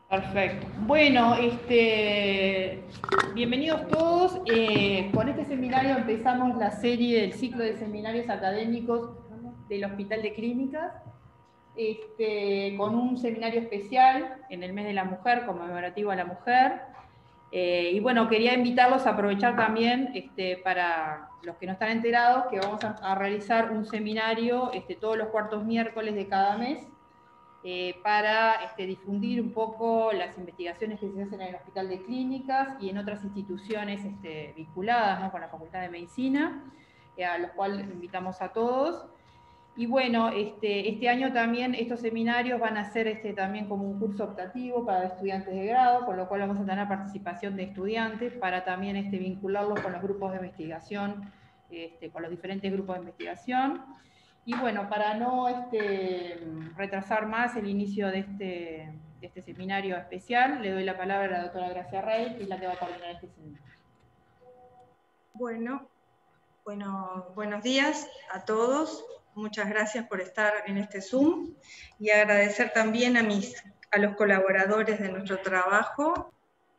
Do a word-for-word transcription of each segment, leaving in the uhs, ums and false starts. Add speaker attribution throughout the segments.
Speaker 1: Perfecto. Bueno, este, bienvenidos todos. Eh, con este seminario empezamos la serie del ciclo de seminarios académicos del Hospital de Clínicas, este, con un seminario especial en el mes de la mujer, conmemorativo a la mujer. Eh, y bueno, quería invitarlos a aprovechar también, este, para los que no están enterados, que vamos a, a realizar un seminario este, todos los cuartos miércoles de cada mes, Eh, para este, difundir un poco las investigaciones que se hacen en el Hospital de Clínicas y en otras instituciones este, vinculadas, ¿no?, con la Facultad de Medicina, eh, a los cuales invitamos a todos. Y bueno, este, este año también estos seminarios van a ser este, también como un curso optativo para estudiantes de grado, con lo cual vamos a tener participación de estudiantes para también este, vincularlos con los grupos de investigación, este, con los diferentes grupos de investigación. Y bueno, para no este, retrasar más el inicio de este, de este seminario especial, le doy la palabra a la doctora Gracia Rey, que es la que va a coordinar este seminario.
Speaker 2: Bueno, bueno, buenos días a todos. Muchas gracias por estar en este Zoom y agradecer también a, mis, a los colaboradores de nuestro trabajo.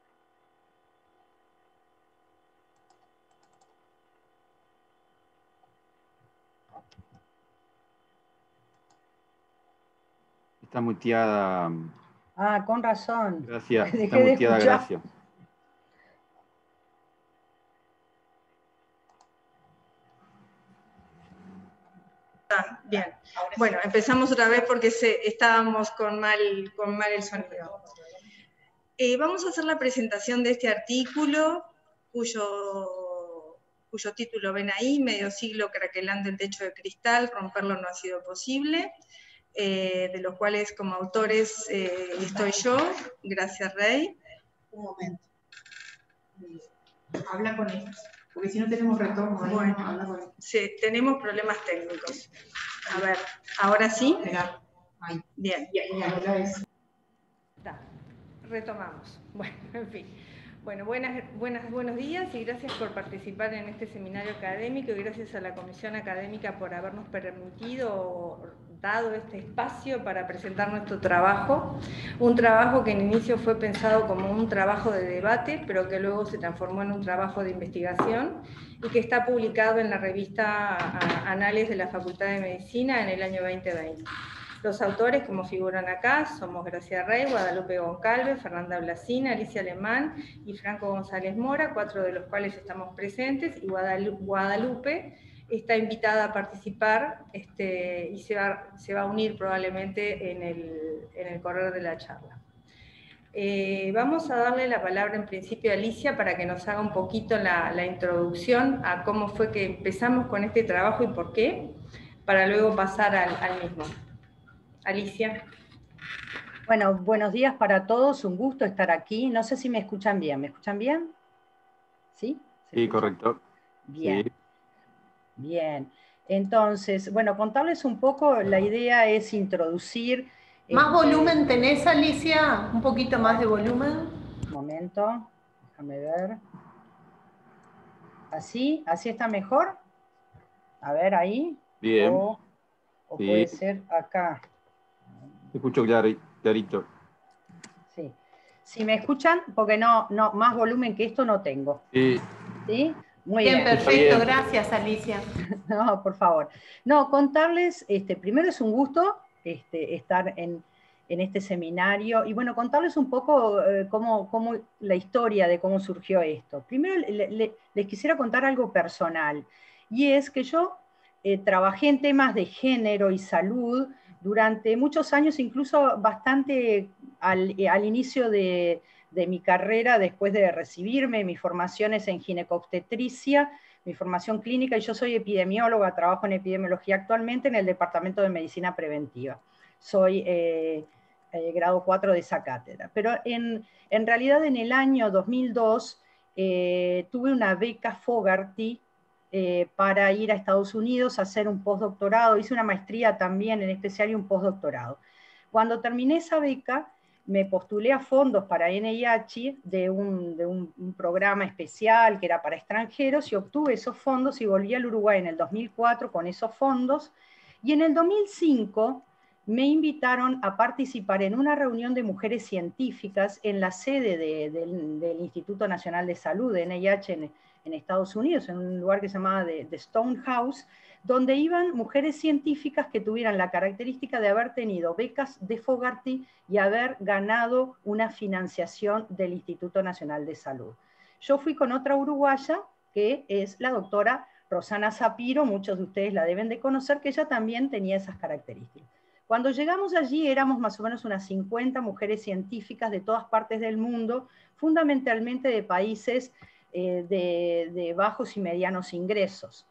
Speaker 3: Está muteada.
Speaker 4: Ah, con razón.
Speaker 3: Gracias.
Speaker 4: Dejé
Speaker 3: Está
Speaker 4: de
Speaker 3: muteada,
Speaker 4: escuchar.
Speaker 3: Gracias.
Speaker 2: Ah, bien. Bueno, empezamos otra vez porque se, estábamos con mal, con mal el sonido. Eh, vamos a hacer la presentación de este artículo, cuyo, cuyo título ven ahí: Medio siglo craquelando el techo de cristal, romperlo no ha sido posible. Eh, de los cuales como autores eh, estoy yo, Gracia Rey.
Speaker 1: Un momento. Habla con ellos, porque si no tenemos retorno.
Speaker 2: Bueno,
Speaker 1: no, habla con ellos.
Speaker 2: Sí, tenemos problemas técnicos. A ver, ¿ahora sí?
Speaker 1: Espera. Ahí.
Speaker 2: Bien.
Speaker 1: Y, y ahora es...
Speaker 2: Está. Retomamos. Bueno, en fin. Bueno, buenas, buenas, buenos días y gracias por participar en este seminario académico y gracias a la Comisión Académica por habernos permitido, dado este espacio para presentar nuestro trabajo. Un trabajo que en inicio fue pensado como un trabajo de debate, pero que luego se transformó en un trabajo de investigación y que está publicado en la revista Anales de la Facultad de Medicina en el año veinte veinte. Los autores, como figuran acá, somos Gracia Rey, Guadalupe Goncalves, Fernanda Blasina, Alicia Alemán y Franco González Mora, cuatro de los cuales estamos presentes, y Guadalupe está invitada a participar este, y se va, se va a unir probablemente en el, en el correr de la charla. Eh, vamos a darle la palabra en principio a Alicia para que nos haga un poquito la, la introducción a cómo fue que empezamos con este trabajo y por qué, para luego pasar al, al mismo. Alicia.
Speaker 4: Bueno, buenos días para todos, un gusto estar aquí. No sé si me escuchan bien, ¿me escuchan bien? ¿Sí?
Speaker 3: Sí,
Speaker 4: escucha?
Speaker 3: correcto.
Speaker 4: Bien,
Speaker 3: Sí.
Speaker 4: Bien. Entonces, bueno, contarles un poco, la idea es introducir...
Speaker 5: ¿Más
Speaker 4: este,
Speaker 5: volumen tenés, Alicia? ¿Un poquito más de volumen?
Speaker 4: Un momento, déjame ver. ¿Así? ¿Así está mejor? A ver, ahí.
Speaker 3: Bien.
Speaker 4: O, o
Speaker 3: Sí.
Speaker 4: puede ser acá.
Speaker 3: Te escucho clarito.
Speaker 4: Sí. Si me escuchan, porque no, no, más volumen que esto no tengo.
Speaker 3: Sí.
Speaker 4: ¿Sí? Muy
Speaker 5: bien.
Speaker 4: bien.
Speaker 5: Perfecto, bien. Gracias, Alicia.
Speaker 4: No, por favor. No, contarles, este, primero es un gusto este, estar en, en este seminario y bueno, contarles un poco eh, cómo, cómo la historia de cómo surgió esto. Primero le, le, les quisiera contar algo personal, y es que yo eh, trabajé en temas de género y salud durante muchos años, incluso bastante al, al inicio de, de mi carrera, después de recibirme, mis formaciones en ginecobstetricia, mi formación clínica, y yo soy epidemióloga, trabajo en epidemiología actualmente en el Departamento de Medicina Preventiva. Soy eh, eh, grado cuatro de esa cátedra. Pero en, en realidad en el año dos mil dos eh, tuve una beca Fogarty eh, para ir a Estados Unidos a hacer un postdoctorado, hice una maestría también en especial y un postdoctorado. Cuando terminé esa beca, me postulé a fondos para N I H de, un, de un, un programa especial que era para extranjeros y obtuve esos fondos y volví al Uruguay en el dos mil cuatro con esos fondos. Y en el dos mil cinco me invitaron a participar en una reunión de mujeres científicas en la sede de, de, del Instituto Nacional de Salud, de N I H, en, en Estados Unidos, en un lugar que se llamaba The, The Stone House, donde iban mujeres científicas que tuvieran la característica de haber tenido becas de Fogarty y haber ganado una financiación del Instituto Nacional de Salud. Yo fui con otra uruguaya, que es la doctora Rosana Zapiro, muchos de ustedes la deben de conocer, que ella también tenía esas características. Cuando llegamos allí éramos más o menos unas cincuenta mujeres científicas de todas partes del mundo, fundamentalmente de países eh, de, de bajos y medianos ingresos.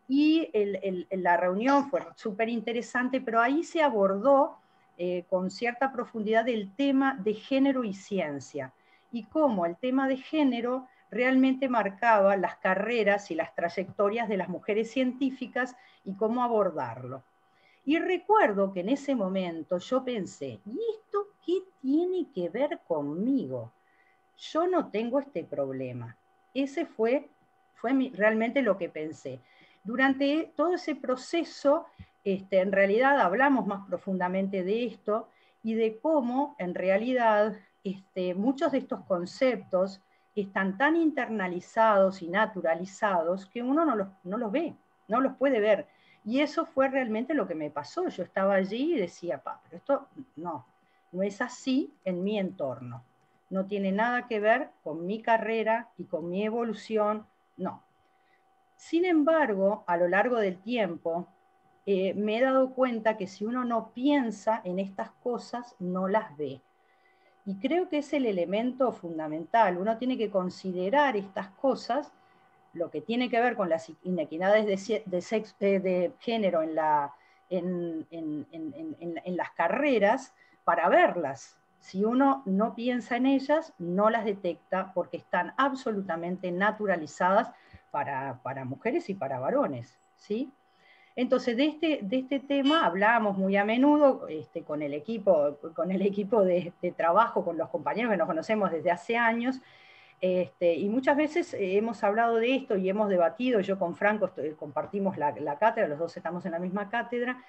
Speaker 4: Y el, el, la reunión fue súper interesante, pero ahí se abordó eh, con cierta profundidad el tema de género y ciencia, y cómo el tema de género realmente marcaba las carreras y las trayectorias de las mujeres científicas y cómo abordarlo. Y recuerdo que en ese momento yo pensé, ¿y esto qué tiene que ver conmigo? Yo no tengo este problema. Ese fue, fue mi, realmente lo que pensé. Durante todo ese proceso, este, en realidad hablamos más profundamente de esto y de cómo, en realidad, este, muchos de estos conceptos están tan internalizados y naturalizados que uno no los, no los ve, no los puede ver. Y eso fue realmente lo que me pasó. Yo estaba allí y decía, pa, pero esto no, no es así en mi entorno. No tiene nada que ver con mi carrera y con mi evolución, no. Sin embargo, a lo largo del tiempo, eh, me he dado cuenta que si uno no piensa en estas cosas, no las ve. Y creo que es el elemento fundamental. Uno tiene que considerar estas cosas, lo que tiene que ver con las inequidades de, de, sexo, de género en, la, en, en, en, en, en las carreras, para verlas. Si uno no piensa en ellas, no las detecta porque están absolutamente naturalizadas para, para mujeres y para varones, ¿sí? Entonces, de este, de este tema hablábamos muy a menudo este, con el equipo, con el equipo de, de trabajo, con los compañeros que nos conocemos desde hace años, este, y muchas veces hemos hablado de esto y hemos debatido. Yo con Franco estoy, compartimos la, la cátedra, los dos estamos en la misma cátedra,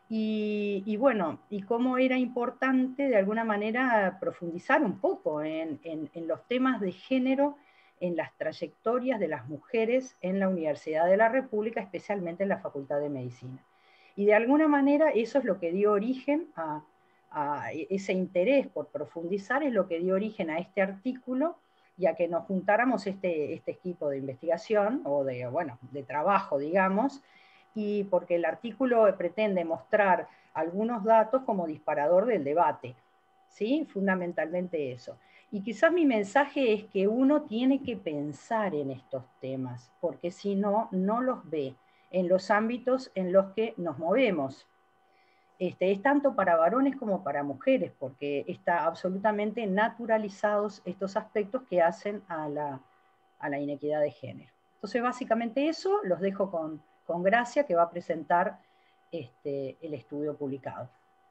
Speaker 4: y, y bueno, y cómo era importante de alguna manera profundizar un poco en, en, en los temas de género, en las trayectorias de las mujeres en la Universidad de la República, especialmente en la Facultad de Medicina. Y de alguna manera eso es lo que dio origen a, a ese interés por profundizar, es lo que dio origen a este artículo y a que nos juntáramos este, este equipo de investigación, o de, bueno, de trabajo, digamos, y porque el artículo pretende mostrar algunos datos como disparador del debate, ¿sí? Fundamentalmente eso. Y quizás mi mensaje es que uno tiene que pensar en estos temas, porque si no, no los ve en los ámbitos en los que nos movemos. Este, es tanto para varones como para mujeres, porque está absolutamente naturalizados estos aspectos que hacen a la, a la inequidad de género. Entonces, básicamente eso, los dejo con, con Gracia, que va a presentar este, el estudio publicado.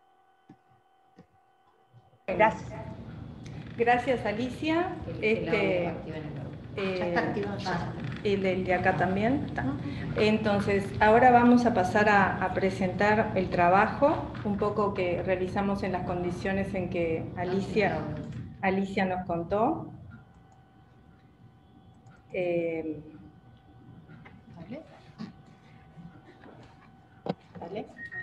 Speaker 4: Gracias.
Speaker 2: Gracias, Alicia. Este, eh, ah, el, el de acá también está. Entonces, ahora vamos a pasar a, a presentar el trabajo, un poco que realizamos en las condiciones en que Alicia, Alicia nos contó. Eh, ¿Vale? ¿Vale?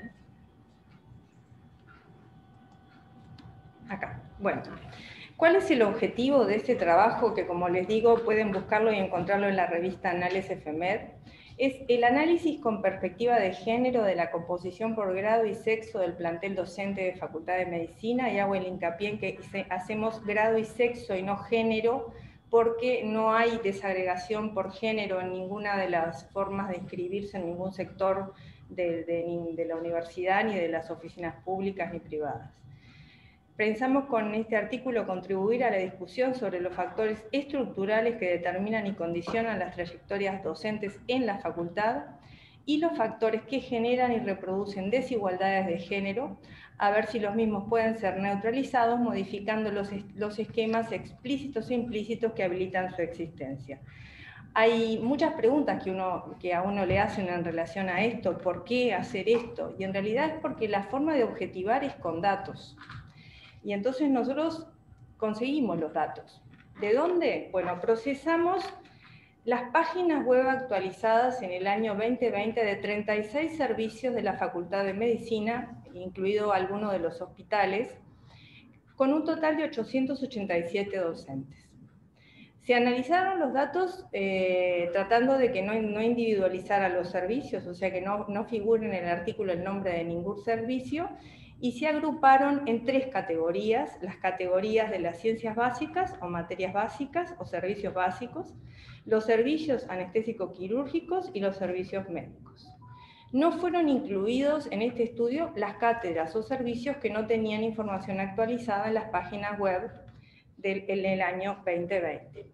Speaker 2: Acá. Bueno. ¿Cuál es el objetivo de este trabajo? Que, como les digo, pueden buscarlo y encontrarlo en la revista Anales F M E D. Es el análisis con perspectiva de género de la composición por grado y sexo del plantel docente de Facultad de Medicina, y hago el hincapié en que hacemos grado y sexo y no género, porque no hay desagregación por género en ninguna de las formas de inscribirse en ningún sector de, de, de la universidad, ni de las oficinas públicas ni privadas. Pensamos con este artículo contribuir a la discusión sobre los factores estructurales que determinan y condicionan las trayectorias docentes en la facultad y los factores que generan y reproducen desigualdades de género, a ver si los mismos pueden ser neutralizados modificando los, los esquemas explícitos e implícitos que habilitan su existencia. hay muchas preguntas que, uno, que a uno le hacen en relación a esto, ¿por qué hacer esto? Y en realidad es porque la forma de objetivar es con datos. Y entonces nosotros conseguimos los datos. ¿De dónde? Bueno, procesamos las páginas web actualizadas en el año veinte veinte de treinta y seis servicios de la Facultad de Medicina, incluido algunos de los hospitales, con un total de ochocientos ochenta y siete docentes. Se analizaron los datos eh, tratando de que no, no individualizara los servicios, o sea que no, no figure en el artículo el nombre de ningún servicio, y se agruparon en tres categorías: las categorías de las ciencias básicas o materias básicas o servicios básicos, los servicios anestésico-quirúrgicos y los servicios médicos. No fueron incluidos en este estudio las cátedras o servicios que no tenían información actualizada en las páginas web del en el año veinte veinte.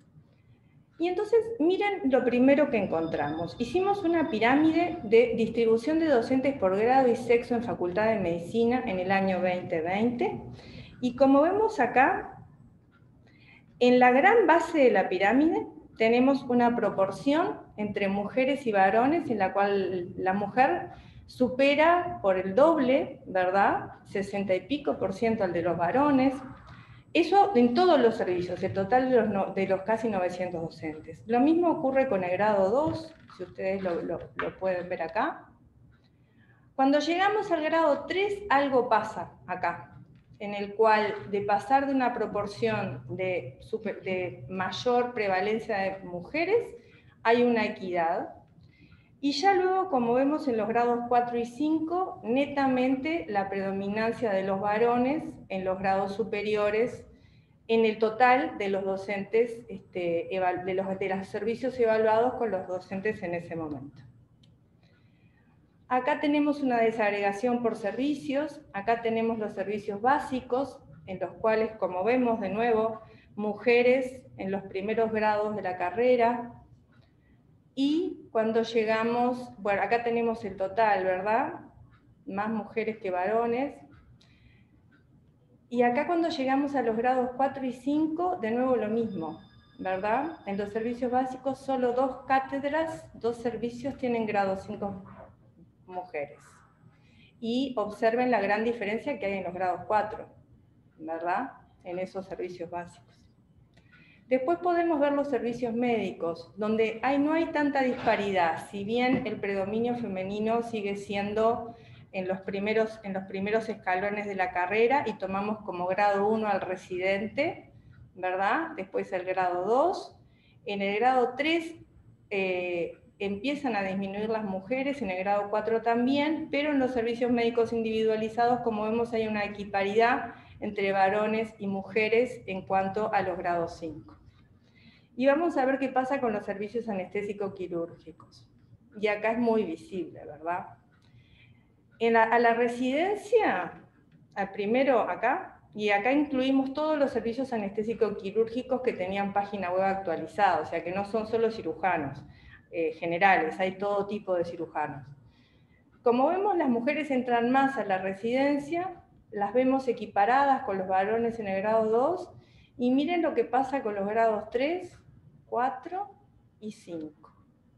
Speaker 2: Y entonces, miren lo primero que encontramos. Hicimos una pirámide de distribución de docentes por grado y sexo en Facultad de Medicina en el año veinte veinte. Y como vemos acá, en la gran base de la pirámide tenemos una proporción entre mujeres y varones en la cual la mujer supera por el doble, ¿verdad? sesenta y pico por ciento al de los varones. Eso en todos los servicios, el total de los, no, de los casi novecientos docentes. Lo mismo ocurre con el grado dos, si ustedes lo, lo, lo pueden ver acá. Cuando llegamos al grado tres, algo pasa acá, en el cual de pasar de una proporción de, super, de mayor prevalencia de mujeres, hay una equidad. Y ya luego, como vemos en los grados cuatro y cinco, netamente la predominancia de los varones en los grados superiores, en el total de los docentes, este, de, los, de los servicios evaluados con los docentes en ese momento. Acá tenemos una desagregación por servicios, acá tenemos los servicios básicos, en los cuales, como vemos de nuevo, mujeres en los primeros grados de la carrera. Y cuando llegamos, bueno, acá tenemos el total, ¿verdad? Más mujeres que varones. Y acá cuando llegamos a los grados cuatro y cinco, de nuevo lo mismo, ¿verdad? En los servicios básicos, solo dos cátedras, dos servicios tienen grado cinco mujeres. Y observen la gran diferencia que hay en los grados cuatro, ¿verdad? En esos servicios básicos. Después podemos ver los servicios médicos, donde hay, no hay tanta disparidad, si bien el predominio femenino sigue siendo en los, primeros, en los primeros escalones de la carrera, y tomamos como grado uno al residente, ¿verdad? Después el grado dos. En el grado tres eh, empiezan a disminuir las mujeres, en el grado cuatro también, pero en los servicios médicos individualizados, como vemos, hay una equiparidad entre varones y mujeres en cuanto a los grados cinco. Y vamos a ver qué pasa con los servicios anestésico-quirúrgicos. Y acá es muy visible, ¿verdad? En la, a la residencia, al primero acá, y acá incluimos todos los servicios anestésico-quirúrgicos que tenían página web actualizada, o sea que no son solo cirujanos eh, generales, hay todo tipo de cirujanos. Como vemos, las mujeres entran más a la residencia, las vemos equiparadas con los varones en el grado dos, y miren lo que pasa con los grados tres, cuatro y cinco.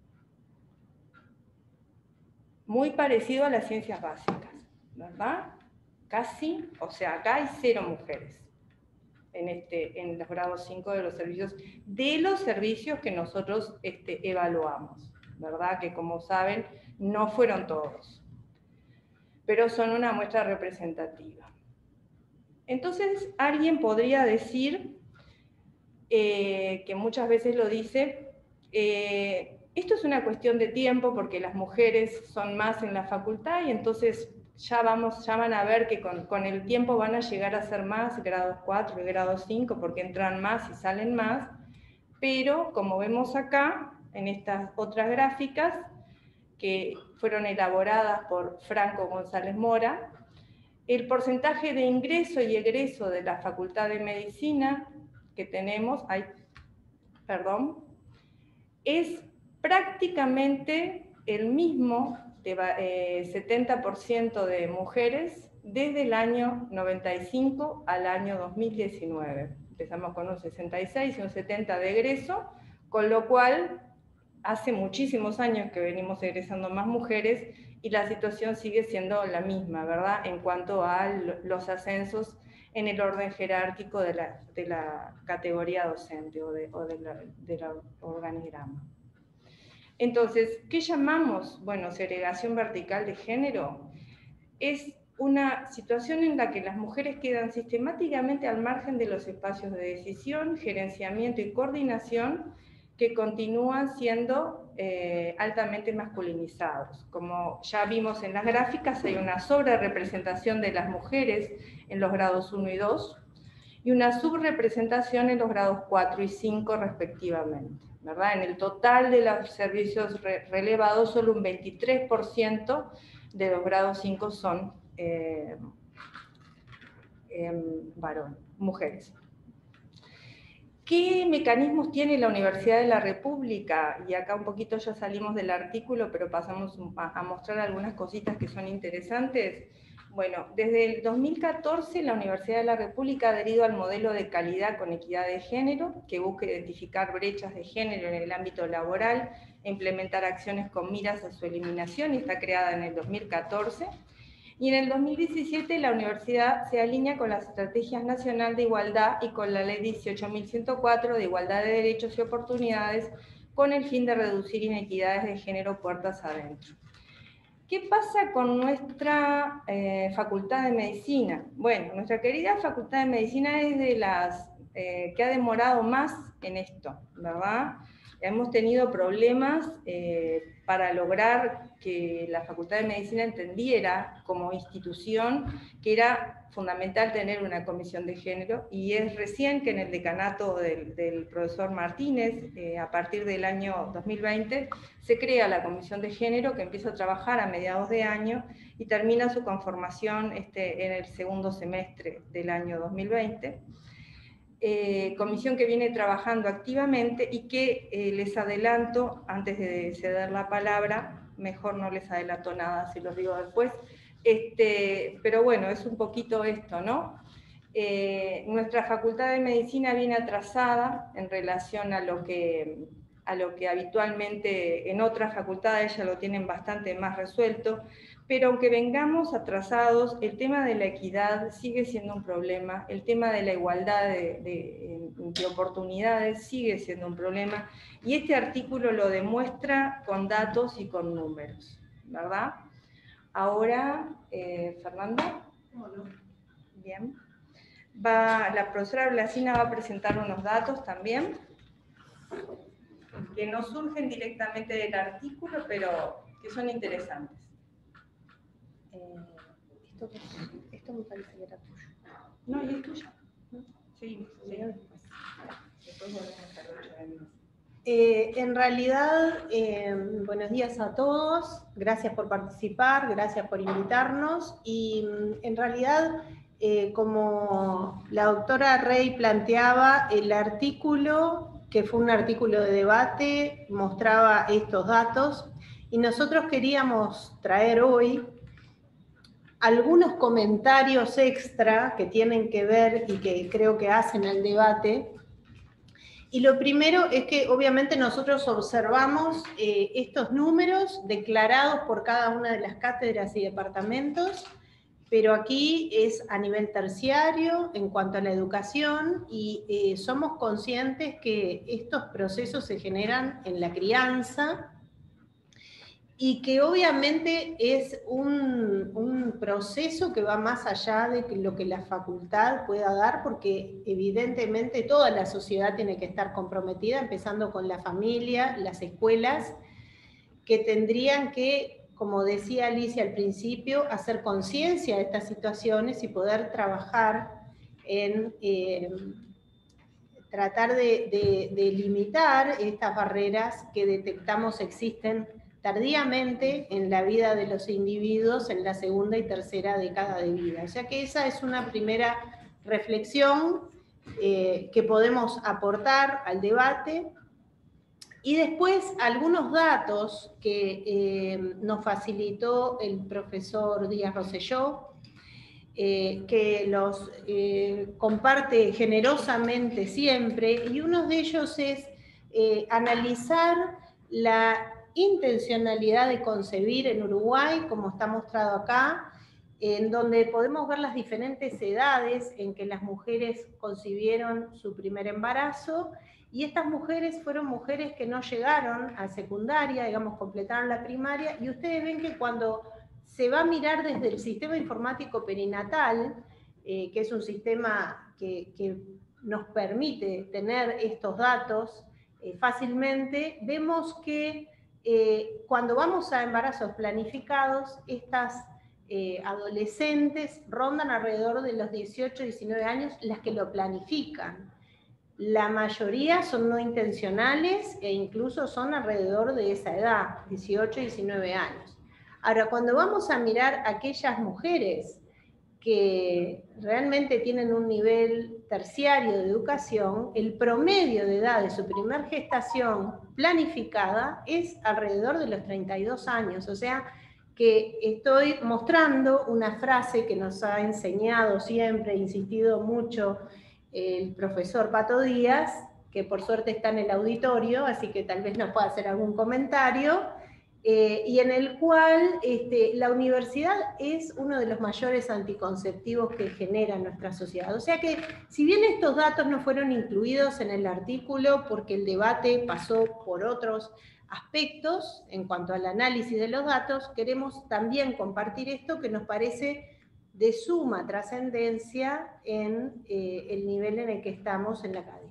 Speaker 2: Muy parecido a las ciencias básicas, ¿verdad? Casi, o sea, acá hay cero mujeres en, este, en los grados cinco de los servicios, de los servicios que nosotros este, evaluamos, ¿verdad? Que como saben, no fueron todos, pero son una muestra representativa. Entonces, alguien podría decir, eh, que muchas veces lo dice, eh, esto es una cuestión de tiempo porque las mujeres son más en la facultad y entonces ya, vamos, ya van a ver que con, con el tiempo van a llegar a ser más grados cuatro y grados cinco porque entran más y salen más, pero como vemos acá, en estas otras gráficas que fueron elaboradas por Franco González Mora, el porcentaje de ingreso y egreso de la Facultad de Medicina que tenemos, ay, perdón, es prácticamente el mismo, de eh, setenta por ciento de mujeres desde el año noventa y cinco al año dos mil diecinueve. Empezamos con un sesenta y seis y un setenta de egreso, con lo cual hace muchísimos años que venimos egresando más mujeres y la situación sigue siendo la misma, ¿verdad? En cuanto a los ascensos en el orden jerárquico de la, de la categoría docente o, de, o de la, del organigrama. Entonces, ¿qué llamamos? Bueno, segregación vertical de género. Es una situación en la que las mujeres quedan sistemáticamente al margen de los espacios de decisión, gerenciamiento y coordinación que continúan siendo eh, altamente masculinizados. Como ya vimos en las gráficas, hay una sobrerepresentación de las mujeres en los grados uno y dos y una subrepresentación en los grados cuatro y cinco respectivamente, ¿verdad? En el total de los servicios re relevados, solo un veintitrés por ciento de los grados cinco son eh, eh, varón, mujeres. ¿Qué mecanismos tiene la Universidad de la República? Y acá un poquito ya salimos del artículo, pero pasamos a mostrar algunas cositas que son interesantes. Bueno, desde el dos mil catorce la Universidad de la República ha adherido al modelo de calidad con equidad de género, que busca identificar brechas de género en el ámbito laboral e implementar acciones con miras a su eliminación, y está creada en el dos mil catorce. Y en el dos mil diecisiete la universidad se alinea con las estrategias nacional de igualdad y con la ley dieciocho mil ciento cuatro de igualdad de derechos y oportunidades, con el fin de reducir inequidades de género puertas adentro. ¿Qué pasa con nuestra eh, Facultad de Medicina? Bueno, nuestra querida Facultad de Medicina es de las eh, que ha demorado más en esto, ¿verdad? Hemos tenido problemas eh, para lograr que la Facultad de Medicina entendiera como institución que era fundamental tener una comisión de género, y es recién que en el decanato del, del profesor Martínez, eh, a partir del año dos mil veinte, se crea la comisión de género, que empieza a trabajar a mediados de año y termina su conformación este, en el segundo semestre del año dos mil veinte. Eh, comisión que viene trabajando activamente y que eh, les adelanto, antes de ceder la palabra, mejor no les adelanto nada, si los digo después, este, pero bueno, es un poquito esto, ¿no? Eh, nuestra Facultad de Medicina viene atrasada en relación a lo que, a lo que habitualmente en otras facultades ya lo tienen bastante más resuelto, pero aunque vengamos atrasados, el tema de la equidad sigue siendo un problema, el tema de la igualdad de, de, de oportunidades sigue siendo un problema, y este artículo lo demuestra con datos y con números, ¿verdad? Ahora, eh, Fernanda. Bien. Va, la profesora Blasina va a presentar unos datos también, que no surgen directamente del artículo, pero que son interesantes. Eh, esto, esto me parece que era tuyo. No, y es tuyo. Sí, sí. Después volvemos a desarrollar.
Speaker 5: Eh, en realidad, eh, buenos días a todos, gracias por participar, gracias por invitarnos, y en realidad, eh, como la doctora Rey planteaba, el artículo, que fue un artículo de debate, mostraba estos datos, y nosotros queríamos traer hoy algunos comentarios extra que tienen que ver y que creo que hacen al debate. Y lo primero es que obviamente nosotros observamos eh, estos números declarados por cada una de las cátedras y departamentos, pero aquí es a nivel terciario en cuanto a la educación, y eh, somos conscientes que estos procesos se generan en la crianza, y que obviamente es un, un proceso que va más allá de lo que la facultad pueda dar, porque evidentemente toda la sociedad tiene que estar comprometida, empezando con la familia, las escuelas, que tendrían que, como decía Alicia al principio, hacer conciencia de estas situaciones y poder trabajar en eh, tratar de, de, de limitar estas barreras que detectamos existen tardíamente en la vida de los individuos en la segunda y tercera década de vida. O sea que esa es una primera reflexión eh, que podemos aportar al debate. Y después algunos datos que eh, nos facilitó el profesor Díaz Rosselló, eh, que los eh, comparte generosamente siempre, y uno de ellos es eh, analizar la intencionalidad de concebir en Uruguay, como está mostrado acá, en donde podemos ver las diferentes edades en que las mujeres concibieron su primer embarazo, y estas mujeres fueron mujeres que no llegaron a secundaria, digamos, completaron la primaria, y ustedes ven que cuando se va a mirar desde el sistema informático perinatal, eh, que es un sistema que, que nos permite tener estos datos eh, fácilmente, vemos que eh, cuando vamos a embarazos planificados, estas eh, adolescentes rondan alrededor de los dieciocho, diecinueve años las que lo planifican. La mayoría son no intencionales e incluso son alrededor de esa edad, dieciocho, diecinueve años. Ahora, cuando vamos a mirar aquellas mujeres que realmente tienen un nivel terciario de educación, el promedio de edad de su primer gestación planificada es alrededor de los treinta y dos años, o sea que estoy mostrando una frase que nos ha enseñado siempre, insistido mucho el profesor Pato Díaz, que por suerte está en el auditorio, así que tal vez nos pueda hacer algún comentario, eh, y en el cual este, la universidad es uno de los mayores anticonceptivos que genera nuestra sociedad. O sea que, si bien estos datos no fueron incluidos en el artículo porque el debate pasó por otros aspectos en cuanto al análisis de los datos, queremos también compartir esto que nos parece de suma trascendencia en eh, el nivel en el que estamos en la academia.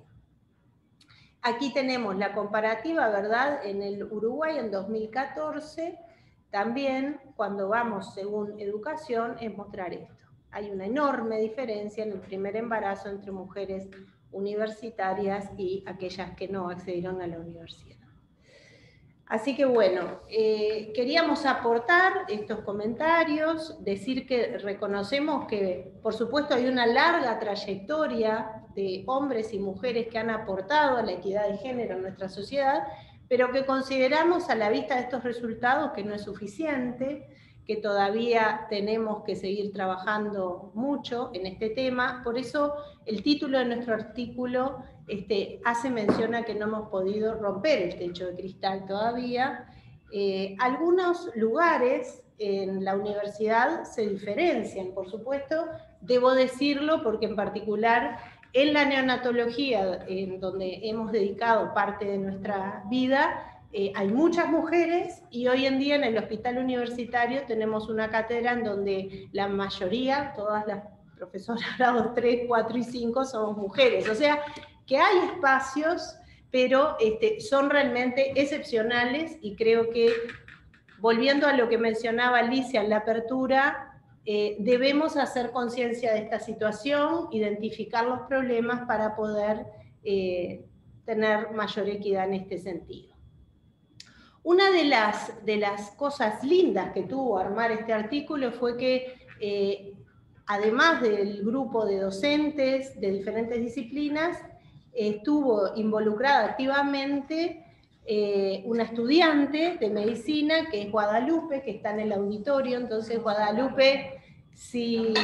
Speaker 5: Aquí tenemos la comparativa, ¿verdad?, en el Uruguay en dos mil catorce, también cuando vamos según educación, es mostrar esto. Hay una enorme diferencia en el primer embarazo entre mujeres universitarias y aquellas que no accedieron a la universidad. Así que bueno, eh, queríamos aportar estos comentarios, decir que reconocemos que, por supuesto, hay una larga trayectoria de hombres y mujeres que han aportado a la equidad de género en nuestra sociedad, pero que consideramos a la vista de estos resultados que no es suficiente, que todavía tenemos que seguir trabajando mucho en este tema. Por eso el título de nuestro artículo este, hace mención a que no hemos podido romper el techo de cristal todavía. Eh, algunos lugares en la universidad se diferencian, por supuesto, debo decirlo porque en particular en la neonatología, en donde hemos dedicado parte de nuestra vida, Eh, hay muchas mujeres, y hoy en día en el hospital universitario tenemos una cátedra en donde la mayoría, todas las profesoras grados tres, cuatro y cinco somos mujeres. O sea, que hay espacios, pero este, son realmente excepcionales, y creo que, volviendo a lo que mencionaba Alicia en la apertura, eh, debemos hacer conciencia de esta situación, identificar los problemas para poder eh, tener mayor equidad en este sentido. Una de las, de las cosas lindas que tuvo armar este artículo fue que, eh, además del grupo de docentes de diferentes disciplinas, eh, estuvo involucrada activamente eh, una estudiante de medicina, que es Guadalupe, que está en el auditorio. Entonces, Guadalupe, si...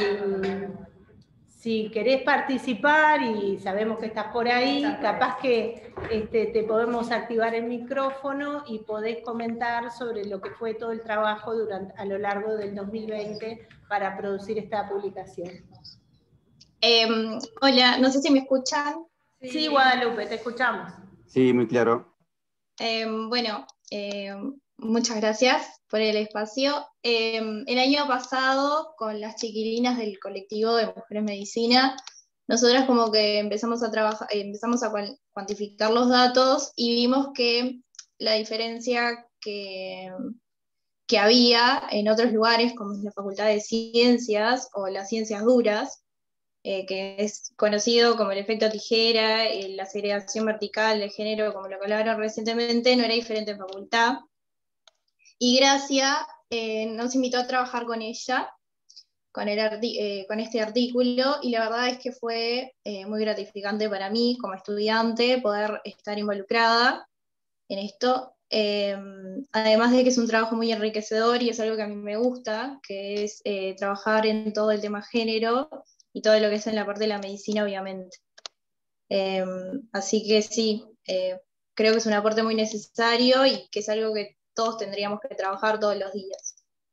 Speaker 5: Si querés participar y sabemos que estás por ahí, capaz que este, te podemos activar el micrófono y podés comentar sobre lo que fue todo el trabajo durante, a lo largo del dos mil veinte para producir esta publicación.
Speaker 6: Eh, hola, no sé si me escuchan.
Speaker 5: Sí, sí, Guadalupe, te escuchamos.
Speaker 3: Sí, muy claro.
Speaker 6: Eh, bueno, eh, muchas gracias por el espacio. Eh, el año pasado, con las chiquilinas del colectivo de Mujeres Medicina, nosotras como que empezamos a trabajar, empezamos a cuantificar los datos y vimos que la diferencia que, que había en otros lugares, como es la Facultad de Ciencias o las Ciencias Duras, eh, que es conocido como el efecto tijera, eh, la segregación vertical de género, como lo que hablaron recientemente, no era diferente en facultad. Y Gracia eh, nos invitó a trabajar con ella, con, el eh, con este artículo, y la verdad es que fue eh, muy gratificante para mí, como estudiante, poder estar involucrada en esto. Eh, además de que es un trabajo muy enriquecedor y es algo que a mí me gusta, que es eh, trabajar en todo el tema género y todo lo que es en la parte de la medicina, obviamente. Eh, así que sí, eh, creo que es un aporte muy necesario y que es algo que todos tendríamos que trabajar todos los días.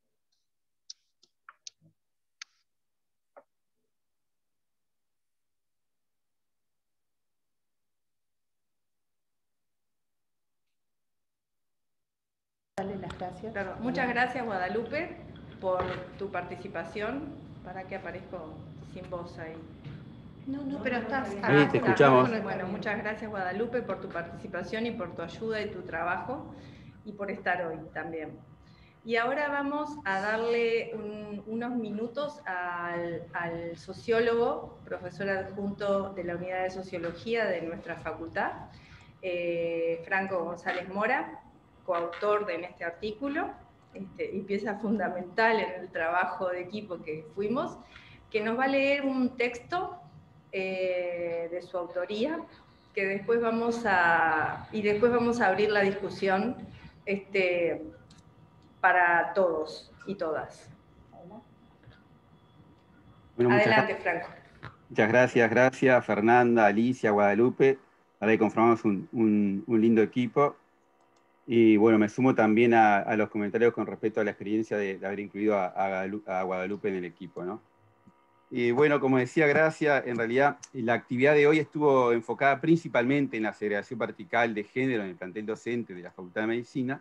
Speaker 5: Dale las gracias.
Speaker 2: Claro, muchas gracias, Guadalupe, por tu participación. Para que aparezco sin voz ahí.
Speaker 5: No, no, pero estás
Speaker 3: Sí,
Speaker 5: acá.
Speaker 3: te escuchamos.
Speaker 2: Bueno, muchas gracias, Guadalupe, por tu participación y por tu ayuda y tu trabajo, y por estar hoy también. Y ahora vamos a darle un, unos minutos al, al sociólogo, profesor adjunto de la Unidad de Sociología de nuestra facultad, eh, Franco González Mora, coautor de en este artículo, este, y pieza fundamental en el trabajo de equipo que fuimos, que nos va a leer un texto eh, de su autoría, que después vamos a, y después vamos a abrir la discusión este, para todos y todas.
Speaker 3: Bueno, muchas
Speaker 2: Adelante,
Speaker 3: gracias.
Speaker 2: Franco.
Speaker 3: Muchas gracias, gracias, Fernanda, Alicia, Guadalupe. Ahora que conformamos un, un, un lindo equipo. Y bueno, me sumo también a, a los comentarios con respecto a la experiencia de, de haber incluido a, a Guadalupe en el equipo, ¿no? Y bueno, como decía Gracia, en realidad la actividad de hoy estuvo enfocada principalmente en la segregación vertical de género en el plantel docente de la Facultad de Medicina.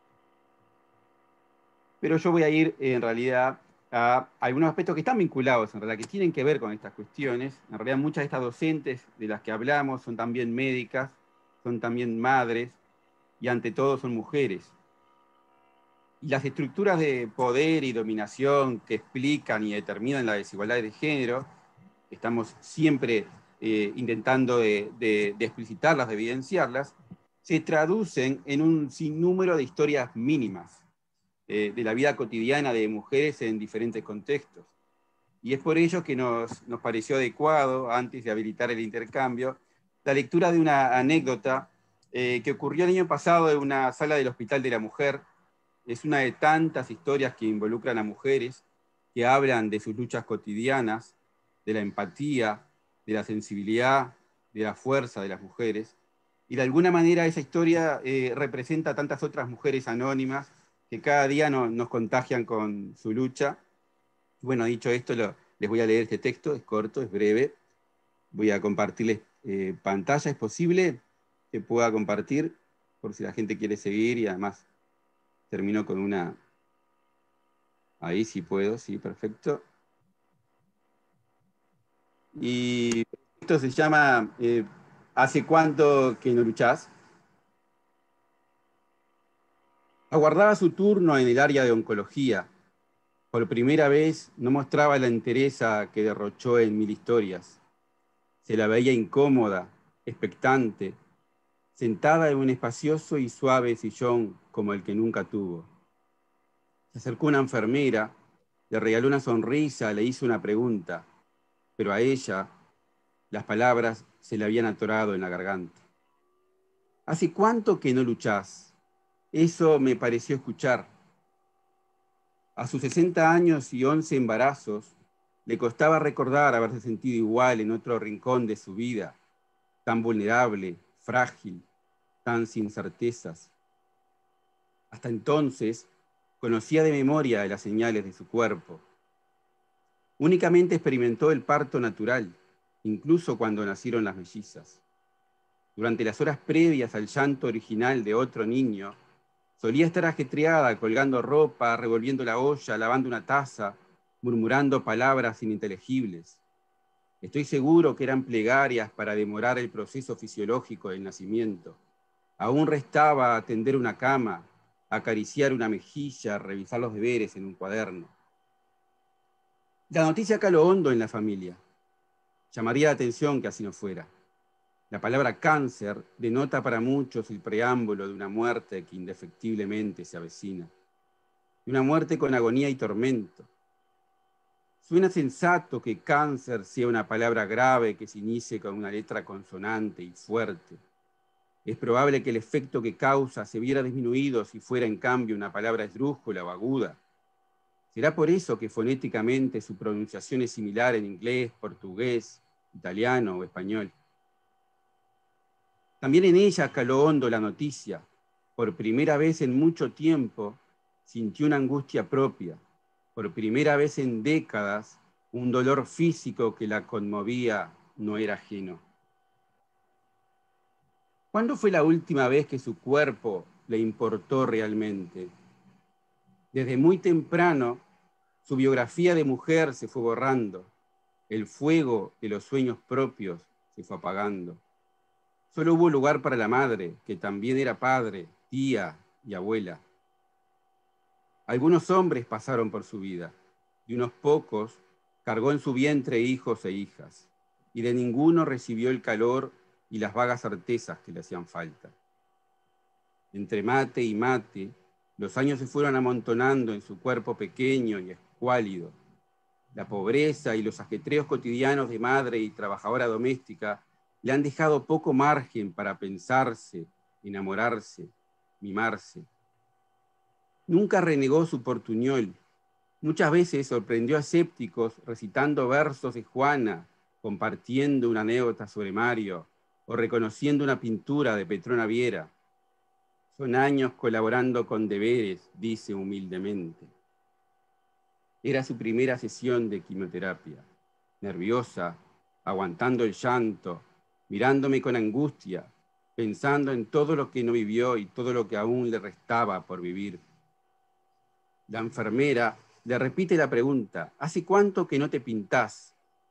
Speaker 3: Pero yo voy a ir en realidad a algunos aspectos que están vinculados, en realidad, que tienen que ver con estas cuestiones. En realidad muchas de estas docentes de las que hablamos son también médicas, son también madres, y ante todo son mujeres. Y las estructuras de poder y dominación que explican y determinan la desigualdad de género, estamos siempre eh, intentando de, de, de explicitarlas, de evidenciarlas, se traducen en un sinnúmero de historias mínimas eh, de la vida cotidiana de mujeres en diferentes contextos. Y es por ello que nos, nos pareció adecuado, antes de habilitar el intercambio, la lectura de una anécdota eh, que ocurrió el año pasado en una sala del Hospital de la Mujer. Es una de tantas historias que involucran a mujeres, que hablan de sus luchas cotidianas, de la empatía, de la sensibilidad, de la fuerza de las mujeres. Y de alguna manera esa historia eh, representa a tantas otras mujeres anónimas que cada día no, nos contagian con su lucha. Bueno, dicho esto, lo, les voy a leer este texto, es corto, es breve. Voy a compartirles eh, pantalla, ¿es posible que pueda compartir? Por si la gente quiere seguir, y además termino con una... Ahí sí puedo, sí, perfecto. Y esto se llama eh, ¿Hace cuánto que no luchás? Aguardaba su turno en el área de oncología. Por primera vez no mostraba la entereza que derrochó en mil historias. Se la veía incómoda, expectante, sentada en un espacioso y suave sillón como el que nunca tuvo. Se acercó una enfermera, le regaló una sonrisa, le hizo una pregunta, pero a ella las palabras se le habían atorado en la garganta. ¿Hace cuánto que no luchás? Eso me pareció escuchar. A sus sesenta años y once embarazos, le costaba recordar haberse sentido igual en otro rincón de su vida, tan vulnerable, frágil, tan sin certezas. Hasta entonces, conocía de memoria las señales de su cuerpo. Únicamente experimentó el parto natural, incluso cuando nacieron las mellizas. Durante las horas previas al llanto original de otro niño, solía estar ajetreada, colgando ropa, revolviendo la olla, lavando una taza, murmurando palabras ininteligibles. Estoy seguro que eran plegarias para demorar el proceso fisiológico del nacimiento. Aún restaba tender una cama, acariciar una mejilla, revisar los deberes en un cuaderno. La noticia caló hondo en la familia. Llamaría la atención que así no fuera. La palabra cáncer denota para muchos el preámbulo de una muerte que indefectiblemente se avecina. De una muerte con agonía y tormento. Suena sensato que cáncer sea una palabra grave que se inicie con una letra consonante y fuerte. Es probable que el efecto que causa se viera disminuido si fuera en cambio una palabra esdrújula o aguda. ¿Será por eso que fonéticamente su pronunciación es similar en inglés, portugués, italiano o español? También en ella caló hondo la noticia. Por primera vez en mucho tiempo sintió una angustia propia. Por primera vez en décadas, un dolor físico que la conmovía no era ajeno. ¿Cuándo fue la última vez que su cuerpo le importó realmente? Desde muy temprano, su biografía de mujer se fue borrando. El fuego de los sueños propios se fue apagando. Solo hubo lugar para la madre, que también era padre, tía y abuela. Algunos hombres pasaron por su vida, y unos pocos cargó en su vientre hijos e hijas, y de ninguno recibió el calor y las vagas certezas que le hacían falta. Entre mate y mate, los años se fueron amontonando en su cuerpo pequeño y escuálido. La pobreza y los ajetreos cotidianos de madre y trabajadora doméstica le han dejado poco margen para pensarse, enamorarse, mimarse. Nunca renegó su portuñol. Muchas veces sorprendió a escépticos recitando versos de Juana, compartiendo una anécdota sobre Mario o reconociendo una pintura de Petrona Viera. Son años colaborando con deberes, dice humildemente. Era su primera sesión de quimioterapia. Nerviosa, aguantando el llanto, mirándome con angustia, pensando en todo lo que no vivió y todo lo que aún le restaba por vivir. La enfermera le repite la pregunta: ¿hace cuánto que no te pintás?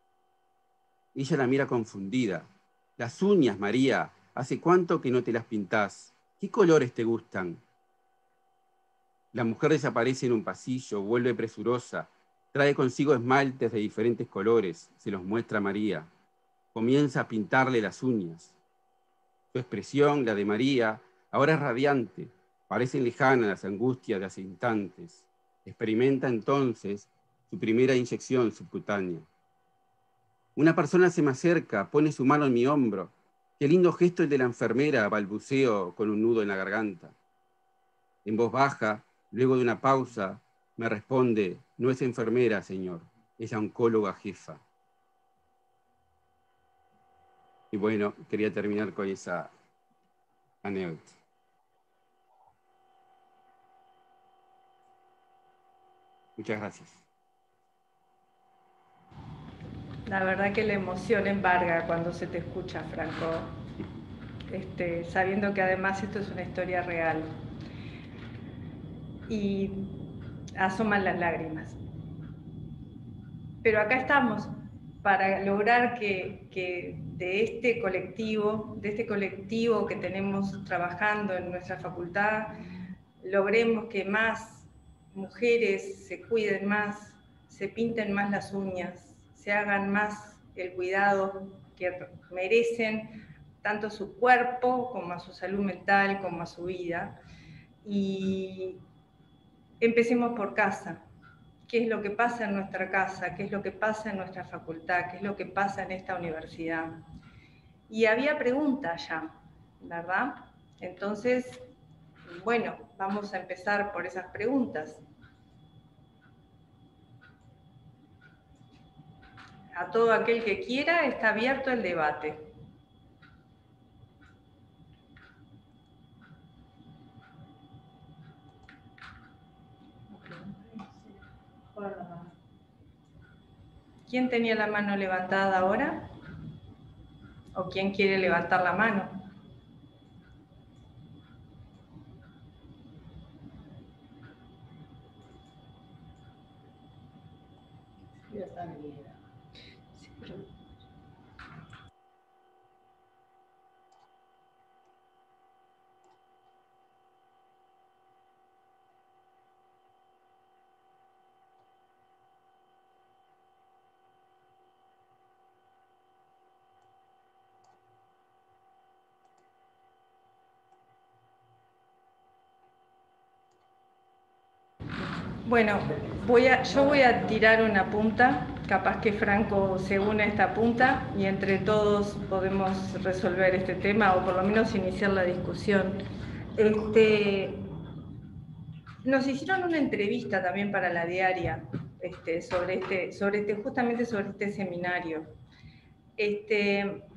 Speaker 3: Ella la mira confundida. Las uñas, María, ¿hace cuánto que no te las pintás? ¿Qué colores te gustan? La mujer desaparece en un pasillo, vuelve presurosa, trae consigo esmaltes de diferentes colores, se los muestra a María. Comienza a pintarle las uñas. Su expresión, la de María, ahora es radiante, parecen lejanas las angustias de hace instantes. Experimenta entonces su primera inyección subcutánea. Una persona se me acerca, pone su mano en mi hombro. Qué lindo gesto el de la enfermera, balbuceo con un nudo en la garganta. En voz baja, luego de una pausa, me responde: no es enfermera, señor, es oncóloga jefa. Y bueno, quería terminar con esa anécdota. Muchas gracias.
Speaker 2: La verdad que la emoción embarga cuando se te escucha, Franco, este, sabiendo que además esto es una historia real. Y asoman las lágrimas. Pero acá estamos para lograr que, que de este colectivo, de este colectivo que tenemos trabajando en nuestra facultad, logremos que más mujeres se cuiden más, se pinten más las uñas, se hagan más el cuidado que merecen tanto su cuerpo como a su salud mental, como a su vida. Y empecemos por casa. ¿Qué es lo que pasa en nuestra casa? ¿Qué es lo que pasa en nuestra facultad? ¿Qué es lo que pasa en esta universidad? Y había preguntas ya, ¿verdad? Entonces, bueno, vamos a empezar por esas preguntas. A todo aquel que quiera está abierto el debate. ¿Quién tenía la mano levantada ahora? ¿O quién quiere levantar la mano? Bueno, voy a, yo voy a tirar una punta, capaz que Franco se une a esta punta y entre todos podemos resolver este tema o por lo menos iniciar la discusión. Este, nos hicieron una entrevista también para la diaria este, sobre, este, sobre este, justamente sobre este seminario. Este,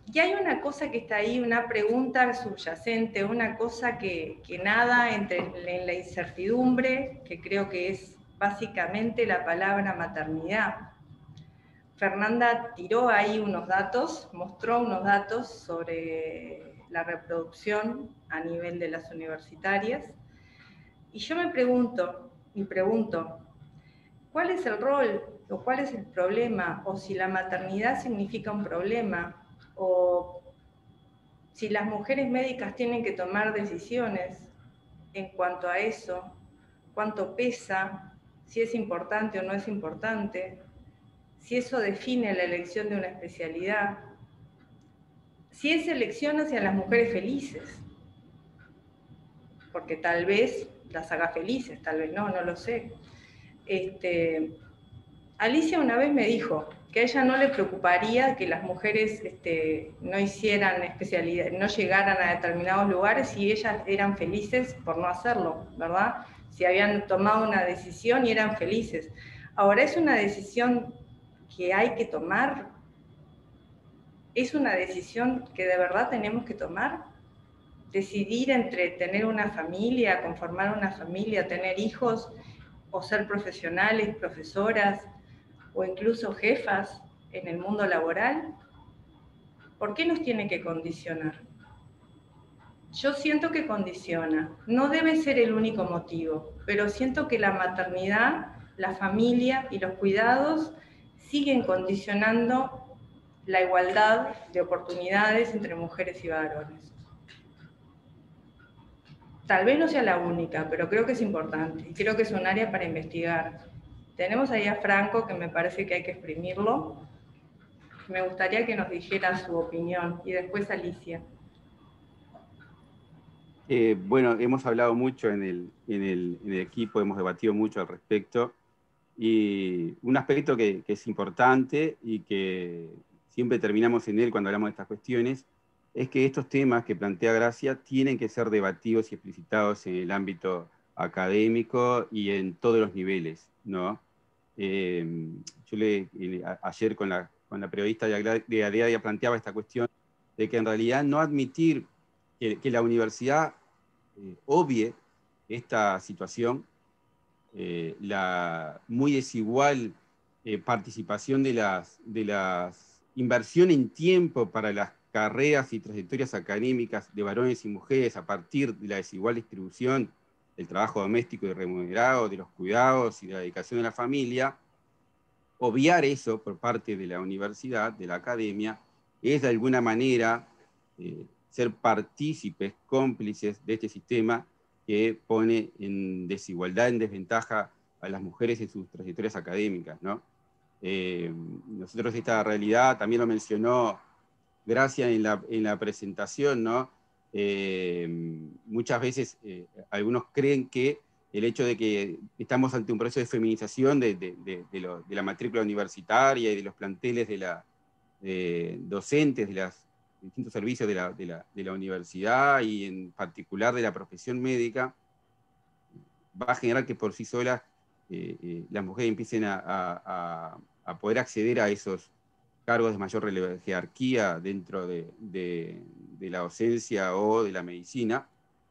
Speaker 2: y hay una cosa que está ahí, una pregunta subyacente, una cosa que, que nada entre en la incertidumbre, que creo que es básicamente la palabra maternidad. Fernanda tiró ahí unos datos, mostró unos datos sobre la reproducción a nivel de las universitarias, y yo me pregunto, y pregunto, ¿cuál es el rol o cuál es el problema? O si la maternidad significa un problema, o si las mujeres médicas tienen que tomar decisiones en cuanto a eso, cuánto pesa, si es importante o no es importante, si eso define la elección de una especialidad, si es elección hacia las mujeres felices, porque tal vez las haga felices, tal vez no, no lo sé. Este, Alicia una vez me dijo que a ella no le preocuparía que las mujeres este, no hicieran especialidad, no llegaran a determinados lugares si ellas eran felices por no hacerlo, ¿verdad? Si habían tomado una decisión y eran felices. Ahora, ¿es una decisión que hay que tomar? ¿Es una decisión que de verdad tenemos que tomar? Decidir entre tener una familia, conformar una familia, tener hijos, o ser profesionales, profesoras, o incluso jefas en el mundo laboral. ¿Por qué nos tiene que condicionar? Yo siento que condiciona. No debe ser el único motivo, pero siento que la maternidad, la familia y los cuidados siguen condicionando la igualdad de oportunidades entre mujeres y varones. Tal vez no sea la única, pero creo que es importante y creo que es un área para investigar. Tenemos ahí a Franco, que me parece que hay que exprimirlo. Me gustaría que nos dijera su opinión, y después Alicia.
Speaker 3: Eh, bueno, hemos hablado mucho en el, en, el, en el equipo, hemos debatido mucho al respecto, y un aspecto que, que es importante y que siempre terminamos en él cuando hablamos de estas cuestiones, es que estos temas que plantea Gracia tienen que ser debatidos y explicitados en el ámbito académico y en todos los niveles, ¿no? Eh, yo le, a, ayer con la, con la periodista de Adea planteaba esta cuestión de que en realidad no admitir que, que la universidad eh, obvie esta situación, eh, la muy desigual eh, participación de las, de las inversión en tiempo para las carreras y trayectorias académicas de varones y mujeres a partir de la desigual distribución del trabajo doméstico y remunerado, de los cuidados y de la dedicación a la familia. Obviar eso por parte de la universidad, de la academia, es de alguna manera eh, ser partícipes, cómplices de este sistema que pone en desigualdad, en desventaja a las mujeres en sus trayectorias académicas, ¿no? Eh, nosotros esta realidad también lo mencionó Gracia en la, en la presentación, ¿no? Eh, muchas veces eh, algunos creen que el hecho de que estamos ante un proceso de feminización de, de, de, de, lo, de la matrícula universitaria y de los planteles de la, de docentes de los distintos servicios de la, de, la, de la universidad y en particular de la profesión médica, va a generar que por sí solas eh, eh, las mujeres empiecen a, a, a poder acceder a esos cargos de mayor jerarquía dentro de, de, de la docencia o de la medicina,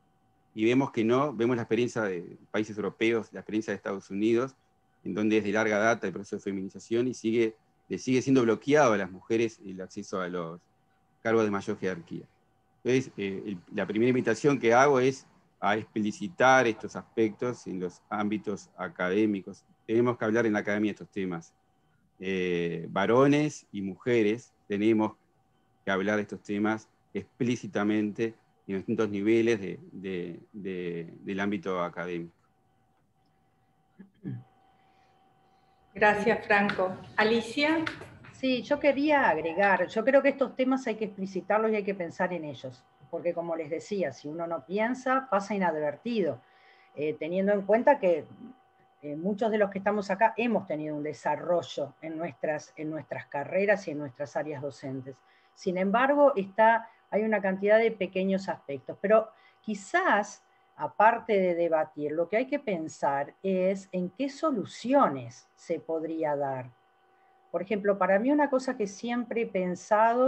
Speaker 3: y vemos que no, vemos la experiencia de países europeos, la experiencia de Estados Unidos, en donde es de larga data el proceso de feminización y sigue, le sigue siendo bloqueado a las mujeres el acceso a los cargos de mayor jerarquía. Entonces, eh, el, la primera invitación que hago es a explicitar estos aspectos en los ámbitos académicos. Tenemos que hablar en la academia de estos temas. Eh, varones y mujeres tenemos que hablar de estos temas explícitamente en distintos niveles de, de, de, del ámbito académico.
Speaker 2: Gracias, Franco. Alicia.
Speaker 4: Sí, yo quería agregar, yo creo que estos temas hay que explicitarlos y hay que pensar en ellos, porque como les decía, si uno no piensa, pasa inadvertido, eh, teniendo en cuenta que eh, muchos de los que estamos acá hemos tenido un desarrollo en nuestras, en nuestras carreras y en nuestras áreas docentes. Sin embargo, está, hay una cantidad de pequeños aspectos, pero quizás, aparte de debatir, lo que hay que pensar es en qué soluciones se podría dar. Por ejemplo, para mí una cosa que siempre he pensado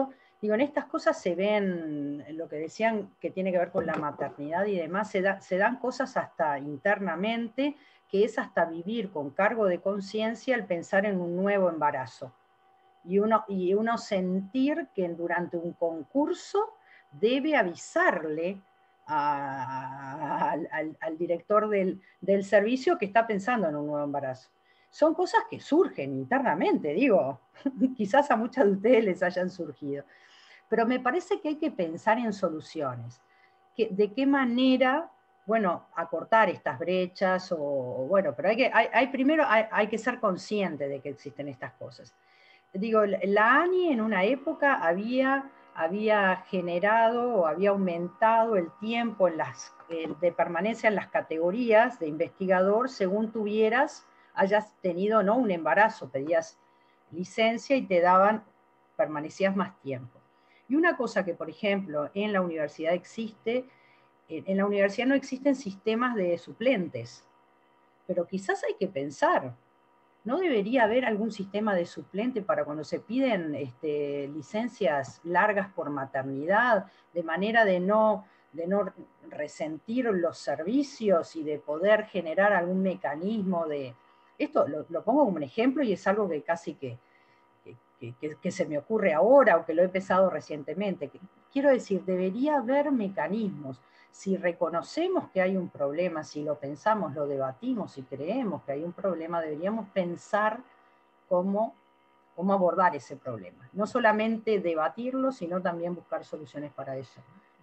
Speaker 4: Digo, en estas cosas se ven, lo que decían que tiene que ver con la maternidad y demás, se, da, se dan cosas hasta internamente, que es hasta vivir con cargo de conciencia el pensar en un nuevo embarazo. Y uno, y uno sentir que durante un concurso debe avisarle a, a, al, al director del, del servicio que está pensando en un nuevo embarazo. Son cosas que surgen internamente, digo, quizás a muchas de ustedes les hayan surgido. Pero me parece que hay que pensar en soluciones. Que, ¿de qué manera, bueno, acortar estas brechas? O, o bueno, pero hay que, hay, hay, primero hay, hay que ser consciente de que existen estas cosas. Digo, la ANI en una época había, había generado o había aumentado el tiempo en las, de permanencia en las categorías de investigador según tuvieras, hayas tenido no un embarazo, pedías licencia y te daban, permanecías más tiempo. Y una cosa que, por ejemplo, en la universidad existe, en la universidad no existen sistemas de suplentes, pero quizás hay que pensar, ¿no debería haber algún sistema de suplente para cuando se piden este, licencias largas por maternidad, de manera de no, de no resentir los servicios y de poder generar algún mecanismo de... Esto lo, lo pongo como un ejemplo y es algo que casi que, que, que, que se me ocurre ahora o que lo he pensado recientemente. Quiero decir, debería haber mecanismos. Si reconocemos que hay un problema, si lo pensamos, lo debatimos, si creemos que hay un problema, deberíamos pensar cómo, cómo abordar ese problema. No solamente debatirlo, sino también buscar soluciones para eso.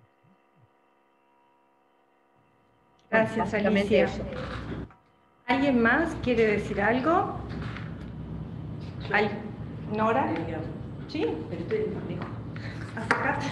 Speaker 2: Gracias, Alicia. Eso. ¿Alguien más quiere decir algo? ¿Hay? ¿Nora? ¿Sí? Acércate.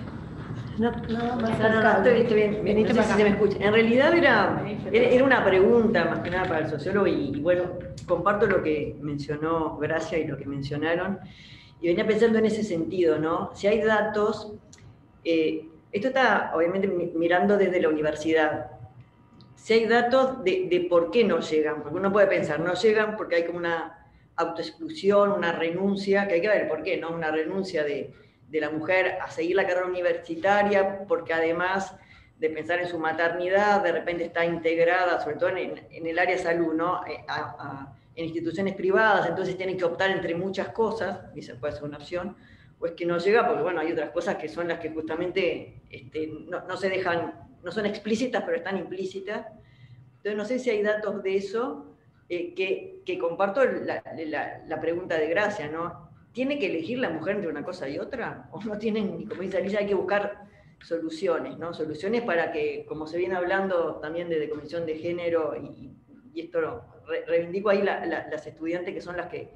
Speaker 7: No, no, no, no, no, estoy, estoy bien, bien, no sé si se me escucha. En realidad era, era una pregunta más que nada para el sociólogo y, y bueno, comparto lo que mencionó Gracia y lo que mencionaron y venía pensando en ese sentido, ¿no? Si hay datos, eh, esto está obviamente mirando desde la universidad, si hay datos de, de por qué no llegan, porque uno puede pensar, no llegan porque hay como una autoexclusión, una renuncia, que hay que ver por qué, ¿no? Una renuncia de... de la mujer a seguir la carrera universitaria, porque además de pensar en su maternidad, de repente está integrada, sobre todo en, en el área de salud, ¿no? A, a, en instituciones privadas, entonces tienen que optar entre muchas cosas, y esa puede ser una opción, o es que no llega, porque bueno, hay otras cosas que son las que justamente este, no, no se dejan, no son explícitas, pero están implícitas. Entonces no sé si hay datos de eso, eh, que, que comparto la, la, la pregunta de Gracia, ¿no? ¿Tiene que elegir la mujer entre una cosa y otra? ¿O no tienen, y como dice Alicia, hay que buscar soluciones, ¿no? Soluciones para que, como se viene hablando también de Comisión de Género, y, y esto lo re, reivindico ahí la, la, las estudiantes que son las que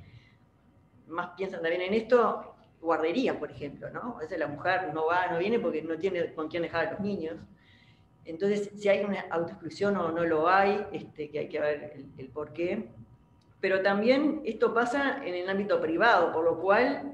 Speaker 7: más piensan también en esto, guarderías, por ejemplo, ¿no? A veces la mujer no va, no viene porque no tiene con quién dejar a los niños. Entonces, si hay una autoexclusión o no lo hay, este, que hay que ver el, el por qué. Pero también esto pasa en el ámbito privado, por lo cual,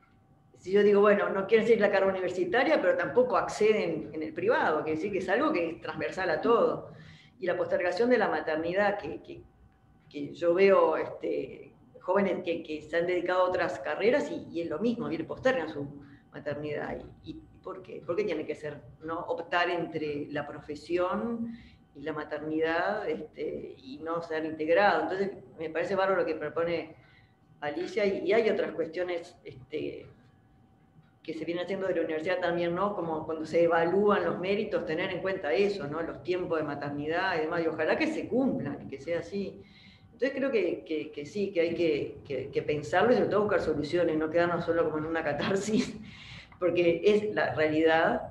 Speaker 7: si yo digo, bueno, no quieren seguir la carrera universitaria, pero tampoco acceden en el privado, que decir que es algo que es transversal a todo. Y la postergación de la maternidad, que, que, que yo veo este, jóvenes que, que se han dedicado a otras carreras y, y es lo mismo, bien postergan su maternidad. ¿Y, y por qué? ¿Por qué tiene que ser, no optar entre la profesión y la maternidad este, y no ser integrado? Entonces me parece bárbaro lo que propone Alicia y, y hay otras cuestiones este, que se vienen haciendo de la universidad también, ¿no? Como cuando se evalúan los méritos, tener en cuenta eso, ¿no? Los tiempos de maternidad y demás, y ojalá que se cumplan, que sea así. Entonces creo que, que, que sí, que hay que, que, que pensarlo y sobre todo buscar soluciones, no quedarnos solo como en una catarsis, porque es la realidad.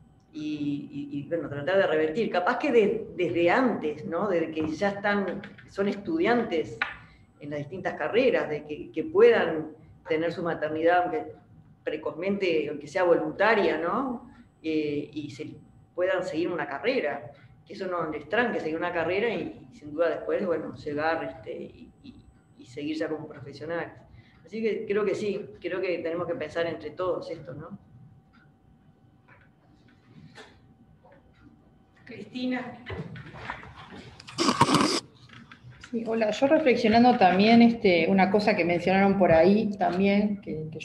Speaker 7: Y, y, y bueno, tratar de revertir, capaz que de, desde antes, ¿no? Desde que ya están, son estudiantes en las distintas carreras, de que, que puedan tener su maternidad, aunque precozmente, aunque sea voluntaria, ¿no? Eh, y se puedan seguir una carrera, que eso no les tranque seguir una carrera y, y sin duda después, bueno, llegar este, y, y, y seguir ya como profesionales. Así que creo que sí, creo que tenemos que pensar entre todos esto, ¿no?
Speaker 2: Cristina.
Speaker 1: Sí, hola, yo reflexionando también, este, una cosa que mencionaron por ahí también, que, que yo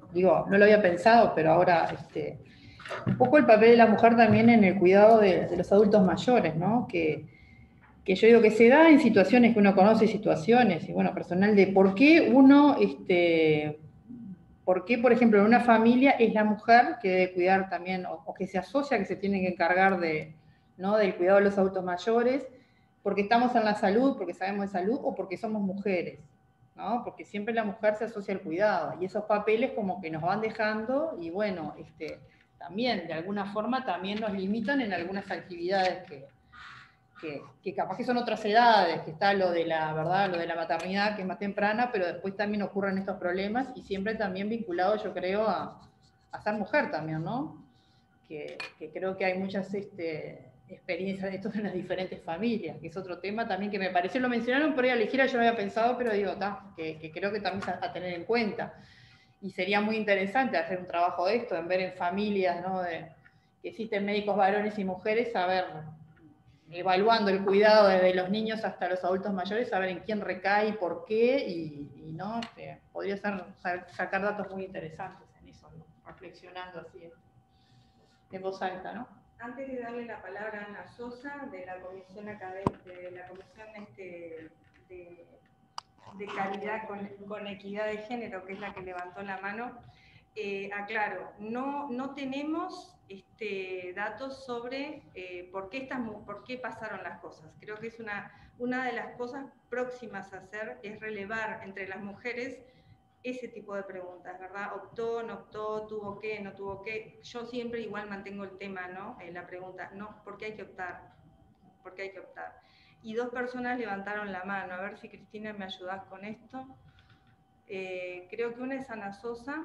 Speaker 1: digo, no lo había pensado, pero ahora, este, un poco el papel de la mujer también en el cuidado de, de los adultos mayores, ¿no? Que, que yo digo que se da en situaciones que uno conoce, situaciones, y bueno, personal, de por qué uno, este, por qué, por ejemplo, en una familia es la mujer que debe cuidar también, o, o que se asocia, que se tiene que encargar de, ¿no? del cuidado de los adultos mayores, porque estamos en la salud, porque sabemos de salud, o porque somos mujeres, ¿no? Porque siempre la mujer se asocia al cuidado, y esos papeles como que nos van dejando, y bueno, este, también, de alguna forma, también nos limitan en algunas actividades que, que, que capaz que son otras edades, que está lo de la, ¿verdad? Lo de la maternidad, que es más temprana, pero después también ocurren estos problemas, y siempre también vinculado, yo creo, a, a ser mujer también, ¿no? Que, que creo que hay muchas este, experiencias de esto en las diferentes familias, que es otro tema también que me pareció, lo mencionaron por ahí a la ligera, yo no había pensado, pero digo, ta, que, que creo que también es a, a tener en cuenta. Y sería muy interesante hacer un trabajo de esto, en ver en familias, ¿no? De, que existen médicos varones y mujeres, saber, evaluando el cuidado desde los niños hasta los adultos mayores, saber en quién recae y por qué, y, y no, este, podría ser, sacar datos muy interesantes en eso, ¿no? Reflexionando así en voz alta, ¿no?
Speaker 2: Antes de darle la palabra a Ana Sosa, de la Comisión Académica, de la Comisión este, de, de Calidad con, con Equidad de Género, que es la que levantó la mano, eh, aclaro, no, no tenemos este, datos sobre eh, por, qué estas, por qué pasaron las cosas. Creo que es una, una de las cosas próximas a hacer, es relevar entre las mujeres ese tipo de preguntas, ¿verdad? ¿Optó, no optó, tuvo qué, no tuvo qué? Yo siempre igual mantengo el tema, ¿no? Eh, la pregunta, no, ¿por qué hay que optar? ¿Por qué hay que optar? Y dos personas levantaron la mano, a ver si Cristina me ayudás con esto. Eh, creo que una es Ana Sosa.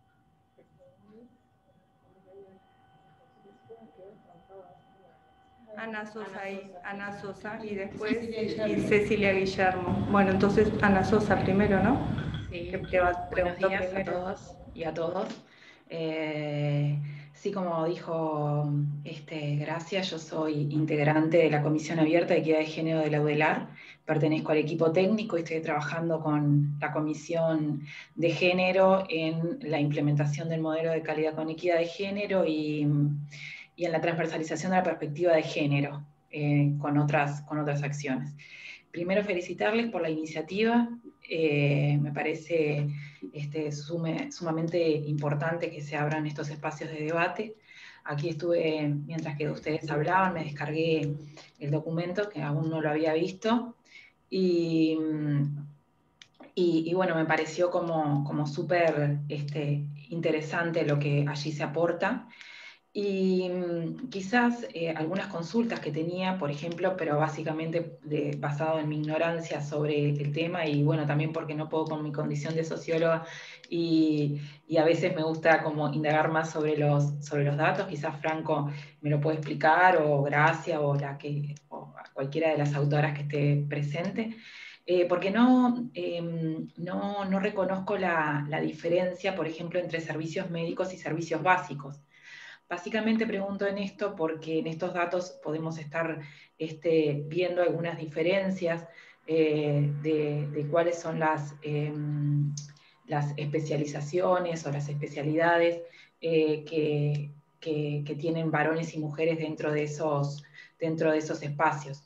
Speaker 2: Ana Sosa ahí, Ana Sosa, y después y Cecilia Guillermo. Bueno, entonces Ana Sosa primero, ¿no?
Speaker 8: Sí,
Speaker 2: que te va a
Speaker 8: buenos días
Speaker 2: primero.
Speaker 8: a todos y a todos. Eh, sí, como dijo este, Gracia, yo soy integrante de la Comisión Abierta de Equidad de Género de la UDELAR, pertenezco al equipo técnico y estoy trabajando con la Comisión de Género en la implementación del modelo de calidad con equidad de género y, y en la transversalización de la perspectiva de género eh, con, otras, con otras acciones. Primero, felicitarles por la iniciativa. Eh, me parece este, sume, sumamente importante que se abran estos espacios de debate. Aquí estuve, mientras que ustedes hablaban, me descargué el documento, que aún no lo había visto, y, y, y bueno, me pareció como, como súper este, interesante lo que allí se aporta. Y mmm, quizás eh, algunas consultas que tenía, por ejemplo, pero básicamente de, basado en mi ignorancia sobre el tema y bueno, también porque no puedo con mi condición de socióloga y, y a veces me gusta como indagar más sobre los, sobre los datos, quizás Franco me lo puede explicar o Gracia o, la que, o cualquiera de las autoras que esté presente. Eh, porque no, eh, no, no reconozco la, la diferencia, por ejemplo, entre servicios médicos y servicios básicos. Básicamente pregunto en esto porque en estos datos podemos estar este, viendo algunas diferencias eh, de, de cuáles son las, eh, las especializaciones o las especialidades eh, que, que, que tienen varones y mujeres dentro de esos, dentro de esos espacios.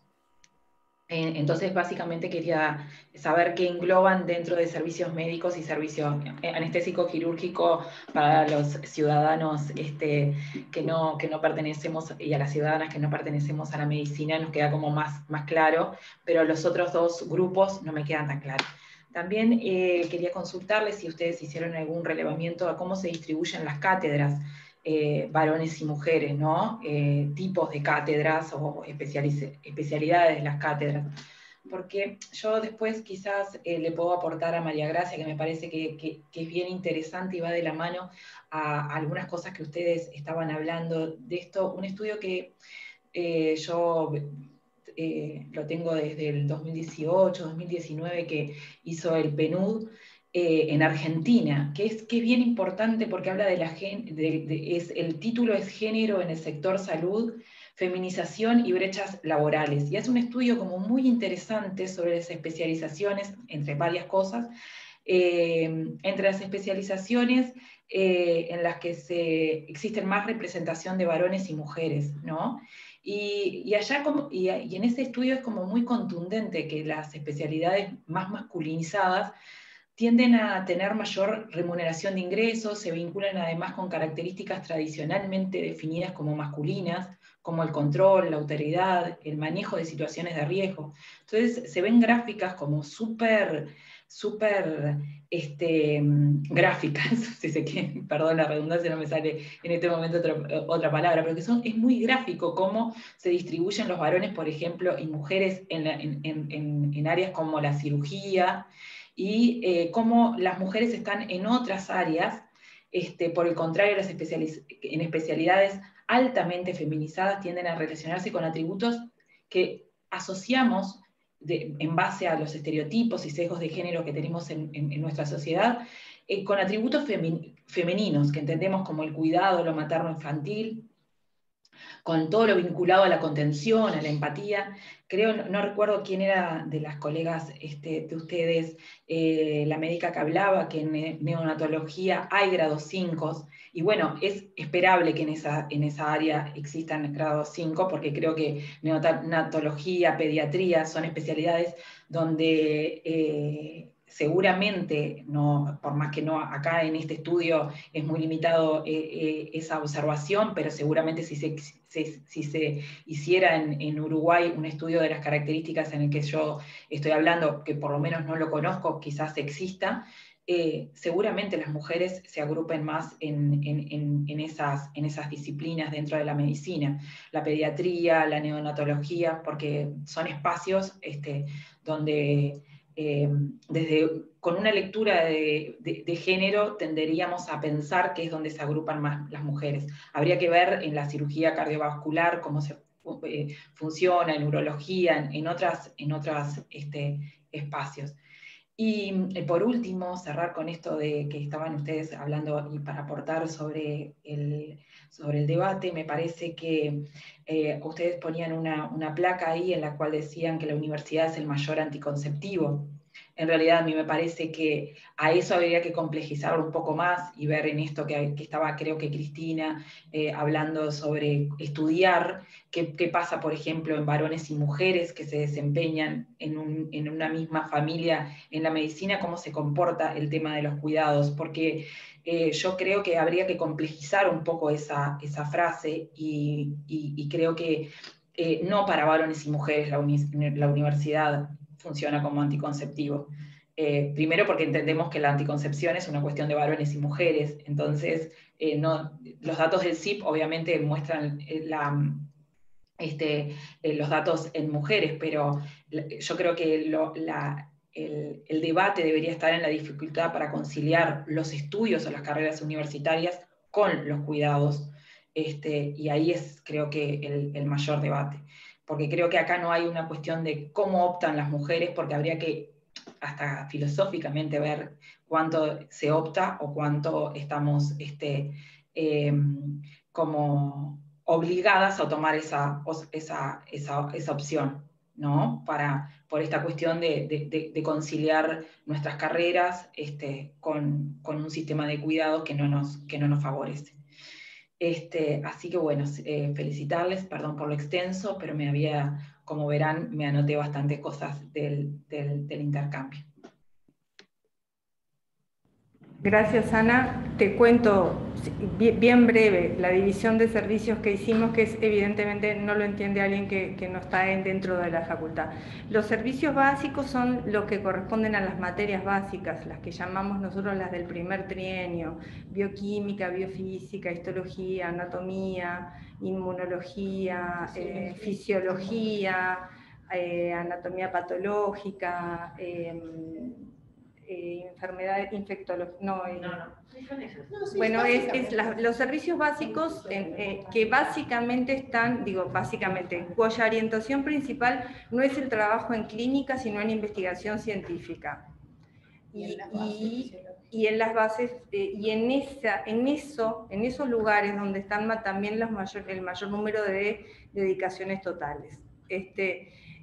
Speaker 8: Entonces, básicamente quería saber qué engloban dentro de servicios médicos y servicios anestésico-quirúrgico para los ciudadanos este, que, no, que no pertenecemos, y a las ciudadanas que no pertenecemos a la medicina, nos queda como más, más claro, pero los otros dos grupos no me quedan tan claros. También eh, quería consultarles si ustedes hicieron algún relevamiento a cómo se distribuyen las cátedras, Eh, varones y mujeres, ¿no? Eh, tipos de cátedras o especialidades de las cátedras. Porque yo después quizás eh, le puedo aportar a María Gracia, que me parece que, que, que es bien interesante y va de la mano a, a algunas cosas que ustedes estaban hablando de esto. Un estudio que eh, yo eh, lo tengo desde el dos mil dieciocho, dos mil diecinueve, que hizo el P N U D, Eh, en Argentina, que es, que es bien importante porque habla de la gen, de, de, es, el título es Género en el sector salud, feminización y brechas laborales, y hace un estudio como muy interesante sobre las especializaciones, entre varias cosas, eh, entre las especializaciones eh, en las que se, existen más representación de varones y mujeres, ¿no? Y, y allá como, y, y en ese estudio es como muy contundente que las especialidades más masculinizadas tienden a tener mayor remuneración de ingresos, se vinculan además con características tradicionalmente definidas como masculinas, como el control, la autoridad, el manejo de situaciones de riesgo. Entonces se ven gráficas como súper, súper este, gráficas, si se quiere, perdón la redundancia, no me sale en este momento otra, otra palabra, pero que son, es muy gráfico cómo se distribuyen los varones, por ejemplo, y mujeres en, la, en, en, en áreas como la cirugía, y eh, cómo las mujeres están en otras áreas, este, por el contrario, las especializ en especialidades altamente feminizadas tienden a relacionarse con atributos que asociamos de, en base a los estereotipos y sesgos de género que tenemos en, en, en nuestra sociedad, eh, con atributos femi femeninos, que entendemos como el cuidado, lo materno-infantil, con todo lo vinculado a la contención, a la empatía. Creo, no, no recuerdo quién era de las colegas este, de ustedes, eh, la médica que hablaba, que en neonatología hay grados cinco, y bueno, es esperable que en esa, en esa área existan grados cinco, porque creo que neonatología, pediatría, son especialidades donde eh, seguramente, no, por más que no acá en este estudio es muy limitado eh, eh, esa observación, pero seguramente si se, se, si se hiciera en, en Uruguay un estudio de las características en el que yo estoy hablando, que por lo menos no lo conozco, quizás exista, eh, seguramente las mujeres se agrupen más en, en, en, en, esas, en esas disciplinas dentro de la medicina, la pediatría, la neonatología, porque son espacios este, donde Eh, desde, con una lectura de, de, de género tenderíamos a pensar que es donde se agrupan más las mujeres. Habría que ver en la cirugía cardiovascular cómo se eh, funciona, en urología, en, en otros en otras, este, espacios. Y eh, por último, cerrar con esto de que estaban ustedes hablando y para aportar sobre el, sobre el debate, me parece que eh, ustedes ponían una, una placa ahí en la cual decían que la universidad es el mayor anticonceptivo. En realidad a mí me parece que a eso habría que complejizarlo un poco más y ver en esto que, que estaba, creo que Cristina, eh, hablando sobre estudiar qué, qué pasa, por ejemplo, en varones y mujeres que se desempeñan en, un, en una misma familia en la medicina, cómo se comporta el tema de los cuidados, porque eh, yo creo que habría que complejizar un poco esa, esa frase y, y, y creo que eh, no para varones y mujeres la, uni, la universidad funciona como anticonceptivo. Eh, primero porque entendemos que la anticoncepción es una cuestión de varones y mujeres, entonces eh, no, los datos del C I P obviamente muestran la, este, eh, los datos en mujeres, pero yo creo que lo, la, el, el debate debería estar en la dificultad para conciliar los estudios o las carreras universitarias con los cuidados, este, y ahí es creo que el, el mayor debate. Porque creo que acá no hay una cuestión de cómo optan las mujeres, porque habría que hasta filosóficamente ver cuánto se opta o cuánto estamos este, eh, como obligadas a tomar esa, esa, esa, esa opción, ¿no? Para, por esta cuestión de, de, de conciliar nuestras carreras este, con, con un sistema de cuidado que no nos, que no nos favorece. Este, así que bueno, eh, felicitarles, perdón por lo extenso, pero me había, como verán, me anoté bastantes cosas del, del, del intercambio.
Speaker 2: Gracias, Ana. Te cuento bien breve la división de servicios que hicimos, que es, evidentemente no lo entiende alguien que, que no está en, dentro de la facultad. Los servicios básicos son los que corresponden a las materias básicas, las que llamamos nosotros las del primer trienio: bioquímica, biofísica, histología, anatomía, inmunología, eh, fisiología, eh, anatomía patológica, eh, Eh, enfermedades infectológicas, no, eh, no, no. Bueno, es, es la, los servicios básicos en, eh, que básicamente están, digo básicamente, cuya orientación principal no es el trabajo en clínica, sino en investigación científica. Y, y, y en las bases, eh, y en, esa, en, eso, en esos lugares donde están también los mayor, el mayor número de dedicaciones totales. Este,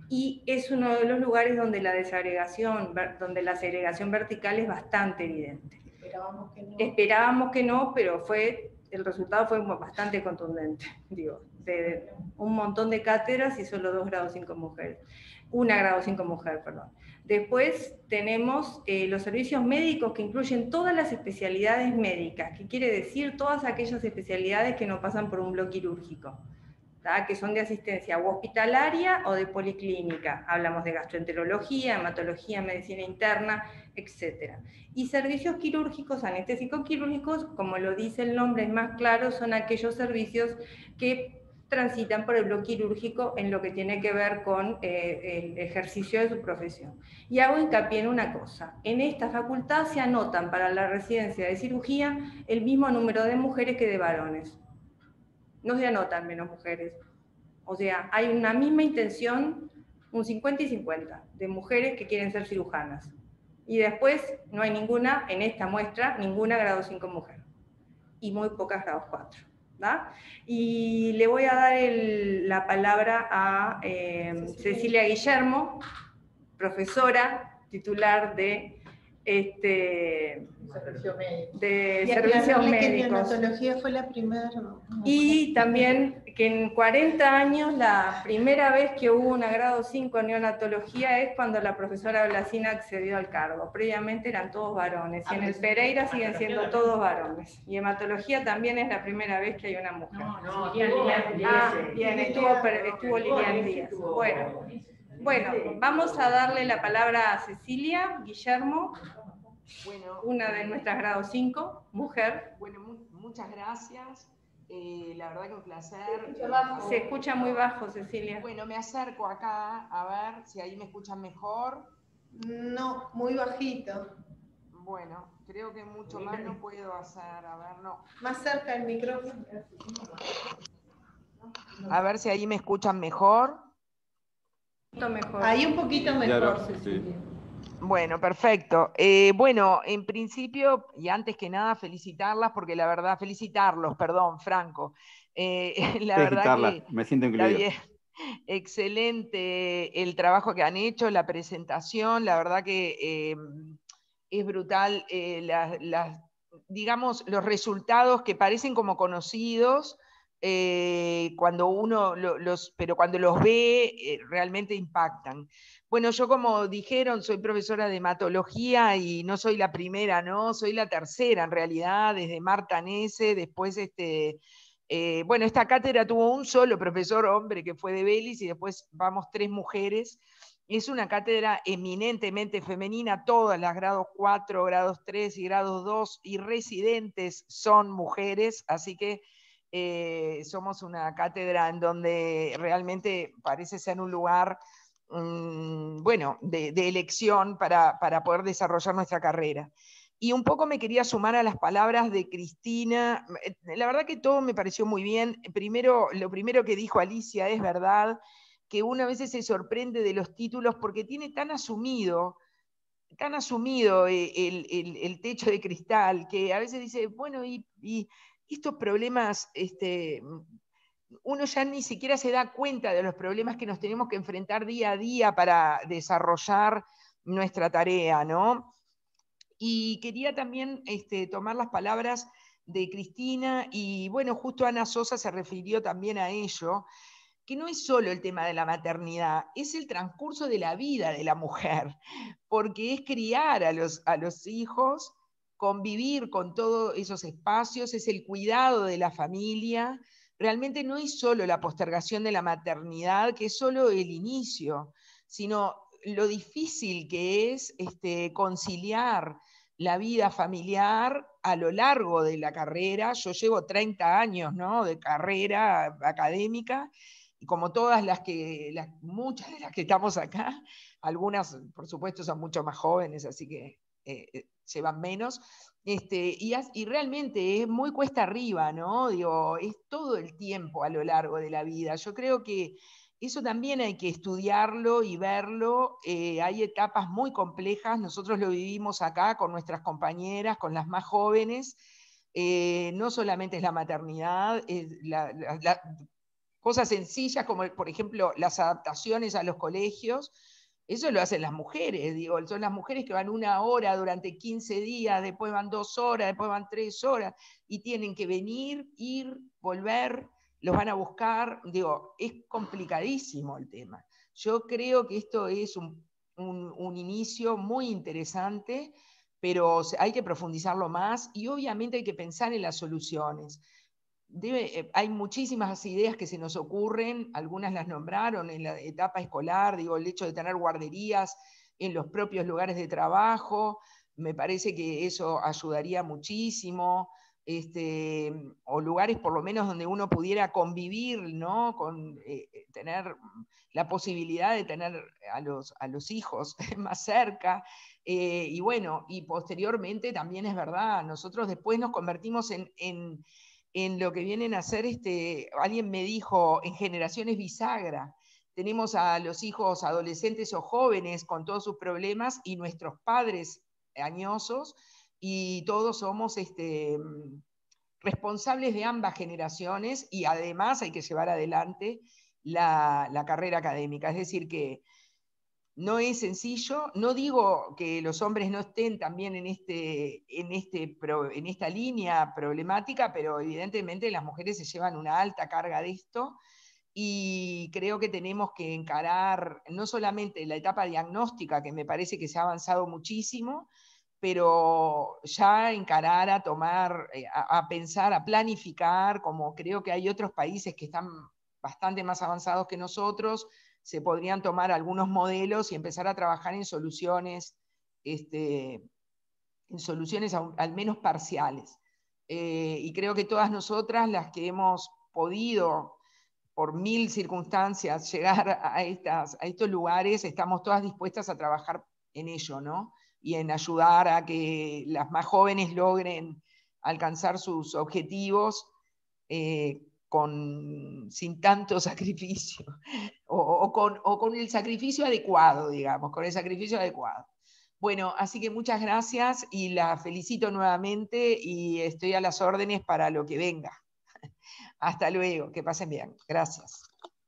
Speaker 2: y es uno de los lugares donde la desagregación, donde la segregación vertical es bastante evidente.
Speaker 5: Esperábamos que no.
Speaker 2: Esperábamos que no, pero fue, el resultado fue bastante contundente, digo, de un montón de cátedras y solo dos grados cinco mujeres, una grado cinco mujer, perdón. Después tenemos eh, los servicios médicos que incluyen todas las especialidades médicas, que quiere decir todas aquellas especialidades que no pasan por un bloque quirúrgico, ¿tá? Que son de asistencia o hospitalaria o de policlínica. Hablamos de gastroenterología, hematología, medicina interna, etcétera. Y servicios quirúrgicos, anestésicos quirúrgicos, como lo dice el nombre, es más claro, son aquellos servicios que transitan por el bloque quirúrgico en lo que tiene que ver con eh, el ejercicio de su profesión. Y hago hincapié en una cosa, en esta facultad se anotan para la residencia de cirugía el mismo número de mujeres que de varones. No se anotan menos mujeres. O sea, hay una misma intención, un cincuenta y cincuenta, de mujeres que quieren ser cirujanas. Y después no hay ninguna, en esta muestra, ninguna grado cinco mujer. Y muy pocas grados cuatro. ¿Da? Y le voy a dar el, la palabra a eh, Cecilia Guillermo, profesora titular de, este, de
Speaker 5: y
Speaker 2: servicios médicos.
Speaker 5: Que neonatología fue la primera.
Speaker 2: Y también que en cuarenta años la primera vez que hubo una grado cinco en neonatología es cuando la profesora Blasina accedió al cargo. Previamente eran todos varones. Y en el Pereira siguen siendo todos varones. Y hematología también es la primera vez que hay una mujer.
Speaker 7: No, no, Lilian Díaz.
Speaker 2: Ah, bien, estuvo, estuvo Lilian Díaz. Bueno, bueno, vamos a darle la palabra a Cecilia Guillermo,
Speaker 9: bueno,
Speaker 2: una de nuestras grado cinco, mujer.
Speaker 9: Bueno, mu muchas gracias. Eh, la verdad que un placer.
Speaker 2: Se escucha muy bajo, Cecilia.
Speaker 9: Bueno, me acerco acá a ver si ahí me escuchan mejor.
Speaker 5: No, muy bajito.
Speaker 9: Bueno, creo que mucho más no puedo hacer. A ver, no.
Speaker 5: Más cerca el micrófono.
Speaker 9: A ver si ahí me escuchan mejor.
Speaker 2: Mejor.
Speaker 5: Ahí un poquito mejor,
Speaker 3: claro,
Speaker 5: Cecilia.
Speaker 3: sí.
Speaker 9: Bueno, perfecto. Eh, bueno, en principio, y antes que nada, felicitarlas, porque la verdad, felicitarlos, perdón, Franco. Eh, la verdad que
Speaker 3: me siento incluido.
Speaker 9: Bien, excelente el trabajo que han hecho, la presentación, la verdad que eh, es brutal, eh, la, la, digamos, los resultados que parecen como conocidos, eh, cuando uno lo, los, pero cuando los ve, eh, realmente impactan. Bueno, yo como dijeron, soy profesora de hematología y no soy la primera, ¿no? Soy la tercera en realidad, desde Marta Nese, después este, eh, bueno, esta cátedra tuvo un solo profesor hombre que fue de Vélez y después vamos tres mujeres. Es una cátedra eminentemente femenina, todas las grados cuatro, grados tres y grados dos y residentes son mujeres, así que eh, somos una cátedra en donde realmente parece ser un lugar bueno, de, de elección para, para poder desarrollar nuestra carrera. Y un poco me quería sumar a las palabras de Cristina. La verdad que todo me pareció muy bien. Primero, lo primero que dijo Alicia es verdad, que uno a veces se sorprende de los títulos porque tiene tan asumido, tan asumido el, el, el techo de cristal, que a veces dice, bueno, y, y estos problemas... Este, uno ya ni siquiera se da cuenta de los problemas que nos tenemos que enfrentar día a día para desarrollar nuestra tarea, ¿no? Y quería también este, tomar las palabras de Cristina, y bueno, justo Ana Sosa se refirió también a ello, que no es solo el tema de la maternidad, es el transcurso de la vida de la mujer, porque es criar a los, a los hijos, convivir con todos esos espacios, es el cuidado de la familia. Realmente no es solo la postergación de la maternidad, que es solo el inicio, sino lo difícil que es este, conciliar la vida familiar a lo largo de la carrera. Yo llevo treinta años, ¿no?, de carrera académica, y como todas las que, las, muchas de las que estamos acá, algunas por supuesto son mucho más jóvenes, así que eh, llevan menos, Este, y, y realmente es muy cuesta arriba, ¿no? Digo, es todo el tiempo a lo largo de la vida. Yo creo que eso también hay que estudiarlo y verlo. Eh, hay etapas muy complejas, nosotros lo vivimos acá con nuestras compañeras, con las más jóvenes. Eh, no solamente es la maternidad, es la, la, la, cosas sencillas como, por ejemplo, las adaptaciones a los colegios. Eso lo hacen las mujeres, digo, son las mujeres que van una hora durante quince días, después van dos horas, después van tres horas, y tienen que venir, ir, volver, los van a buscar, digo, es complicadísimo el tema. Yo creo que esto es un, un, un inicio muy interesante, pero hay que profundizarlo más y obviamente hay que pensar en las soluciones. Debe, hay muchísimas ideas que se nos ocurren, algunas las nombraron en la etapa escolar, digo, el hecho de tener guarderías en los propios lugares de trabajo, me parece que eso ayudaría muchísimo, este, o lugares por lo menos donde uno pudiera convivir, ¿no? Con, eh, tener la posibilidad de tener a los, a los hijos más cerca, eh, y bueno, y posteriormente también es verdad, nosotros después nos convertimos en... en en lo que vienen a ser, este, alguien me dijo, en generaciones bisagra. Tenemos a los hijos adolescentes o jóvenes con todos sus problemas y nuestros padres añosos, y todos somos este, responsables de ambas generaciones, y además hay que llevar adelante la, la carrera académica. Es decir, que no es sencillo, no digo que los hombres no estén también en, este, en, este, en esta línea problemática, pero evidentemente las mujeres se llevan una alta carga de esto, y creo que tenemos que encarar no solamente la etapa diagnóstica, que me parece que se ha avanzado muchísimo, pero ya encarar a tomar, a, a pensar, a planificar, como creo que hay otros países que están bastante más avanzados que nosotros, se podrían tomar algunos modelos y empezar a trabajar en soluciones, este, en soluciones al, al menos parciales. Eh, y creo que todas nosotras, las que hemos podido, por mil circunstancias, llegar a, estas, a estos lugares, estamos todas dispuestas a trabajar en ello, ¿no? Y en ayudar a que las más jóvenes logren alcanzar sus objetivos, eh, Con, sin tanto sacrificio, o, o, con, o con el sacrificio adecuado, digamos, con el sacrificio adecuado. Bueno, así que muchas gracias y la felicito nuevamente y estoy a las órdenes para lo que venga. Hasta luego, que pasen bien. Gracias.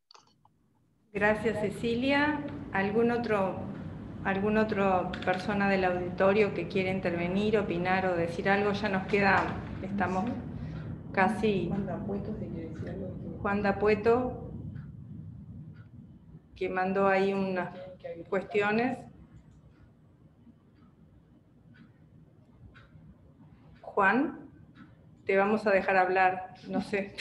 Speaker 2: Gracias, Cecilia. ¿Algún otro, algún otro persona del auditorio que quiera intervenir, opinar o decir algo? Ya nos queda, estamos casi... Juan Dapueto, si quiere decir algo. Juan Dapueto, que mandó ahí unas cuestiones. Juan, te vamos a dejar hablar, no sé.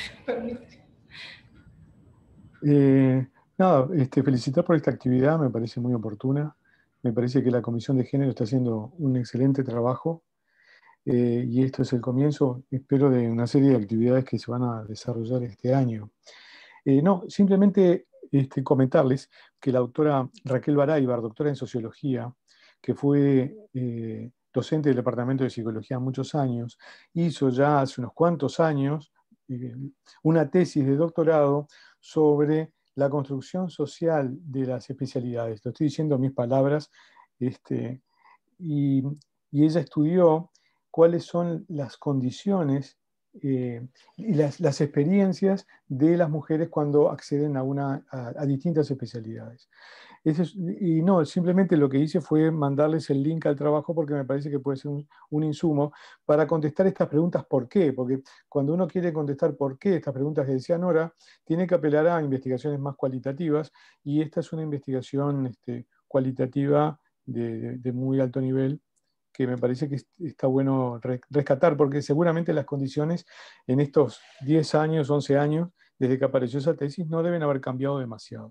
Speaker 10: Eh, nada, este, felicitar por esta actividad, me parece muy oportuna. Me parece que la Comisión de Género está haciendo un excelente trabajo. Eh, y esto es el comienzo, espero, de una serie de actividades que se van a desarrollar este año. Eh, no, simplemente este, comentarles que la doctora Raquel Baraybar, doctora en Sociología, que fue eh, docente del Departamento de Psicología muchos años, hizo ya hace unos cuantos años eh, una tesis de doctorado sobre la construcción social de las especialidades. Lo estoy diciendo en mis palabras, este, y, y ella estudió cuáles son las condiciones eh, y las, las experiencias de las mujeres cuando acceden a, una, a, a distintas especialidades. Ese es, y no, simplemente lo que hice fue mandarles el link al trabajo porque me parece que puede ser un, un insumo para contestar estas preguntas ¿por qué? Porque cuando uno quiere contestar por qué, estas preguntas que decía Nora, tiene que apelar a investigaciones más cualitativas, y esta es una investigación este, cualitativa de, de, de muy alto nivel, que me parece que está bueno rescatar, porque seguramente las condiciones en estos diez años, once años, desde que apareció esa tesis, no deben haber cambiado demasiado.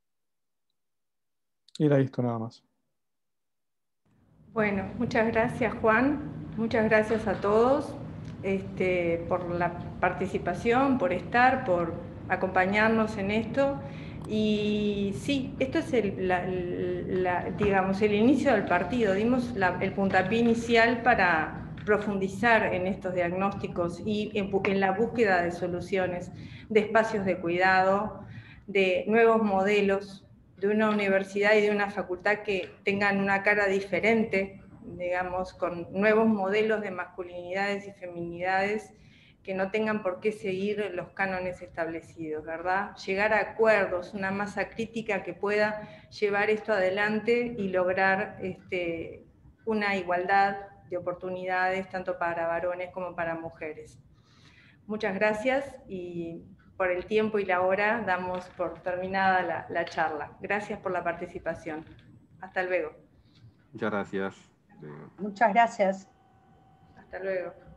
Speaker 10: Era esto nada más.
Speaker 2: Bueno, muchas gracias, Juan. Muchas gracias a todos este, por la participación, por estar, por acompañarnos en esto. Y sí, esto es el, la, la, digamos, el inicio del partido. Dimos la, el puntapié inicial para profundizar en estos diagnósticos y en, en la búsqueda de soluciones, de espacios de cuidado, de nuevos modelos, de una universidad y de una facultad que tengan una cara diferente, digamos, con nuevos modelos de masculinidades y feminidades que no tengan por qué seguir los cánones establecidos, ¿verdad? Llegar a acuerdos, una masa crítica que pueda llevar esto adelante y lograr este, una igualdad de oportunidades tanto para varones como para mujeres. Muchas gracias y por el tiempo y la hora damos por terminada la, la charla. Gracias por la participación. Hasta luego.
Speaker 3: Muchas gracias.
Speaker 4: Muchas gracias.
Speaker 2: Hasta luego.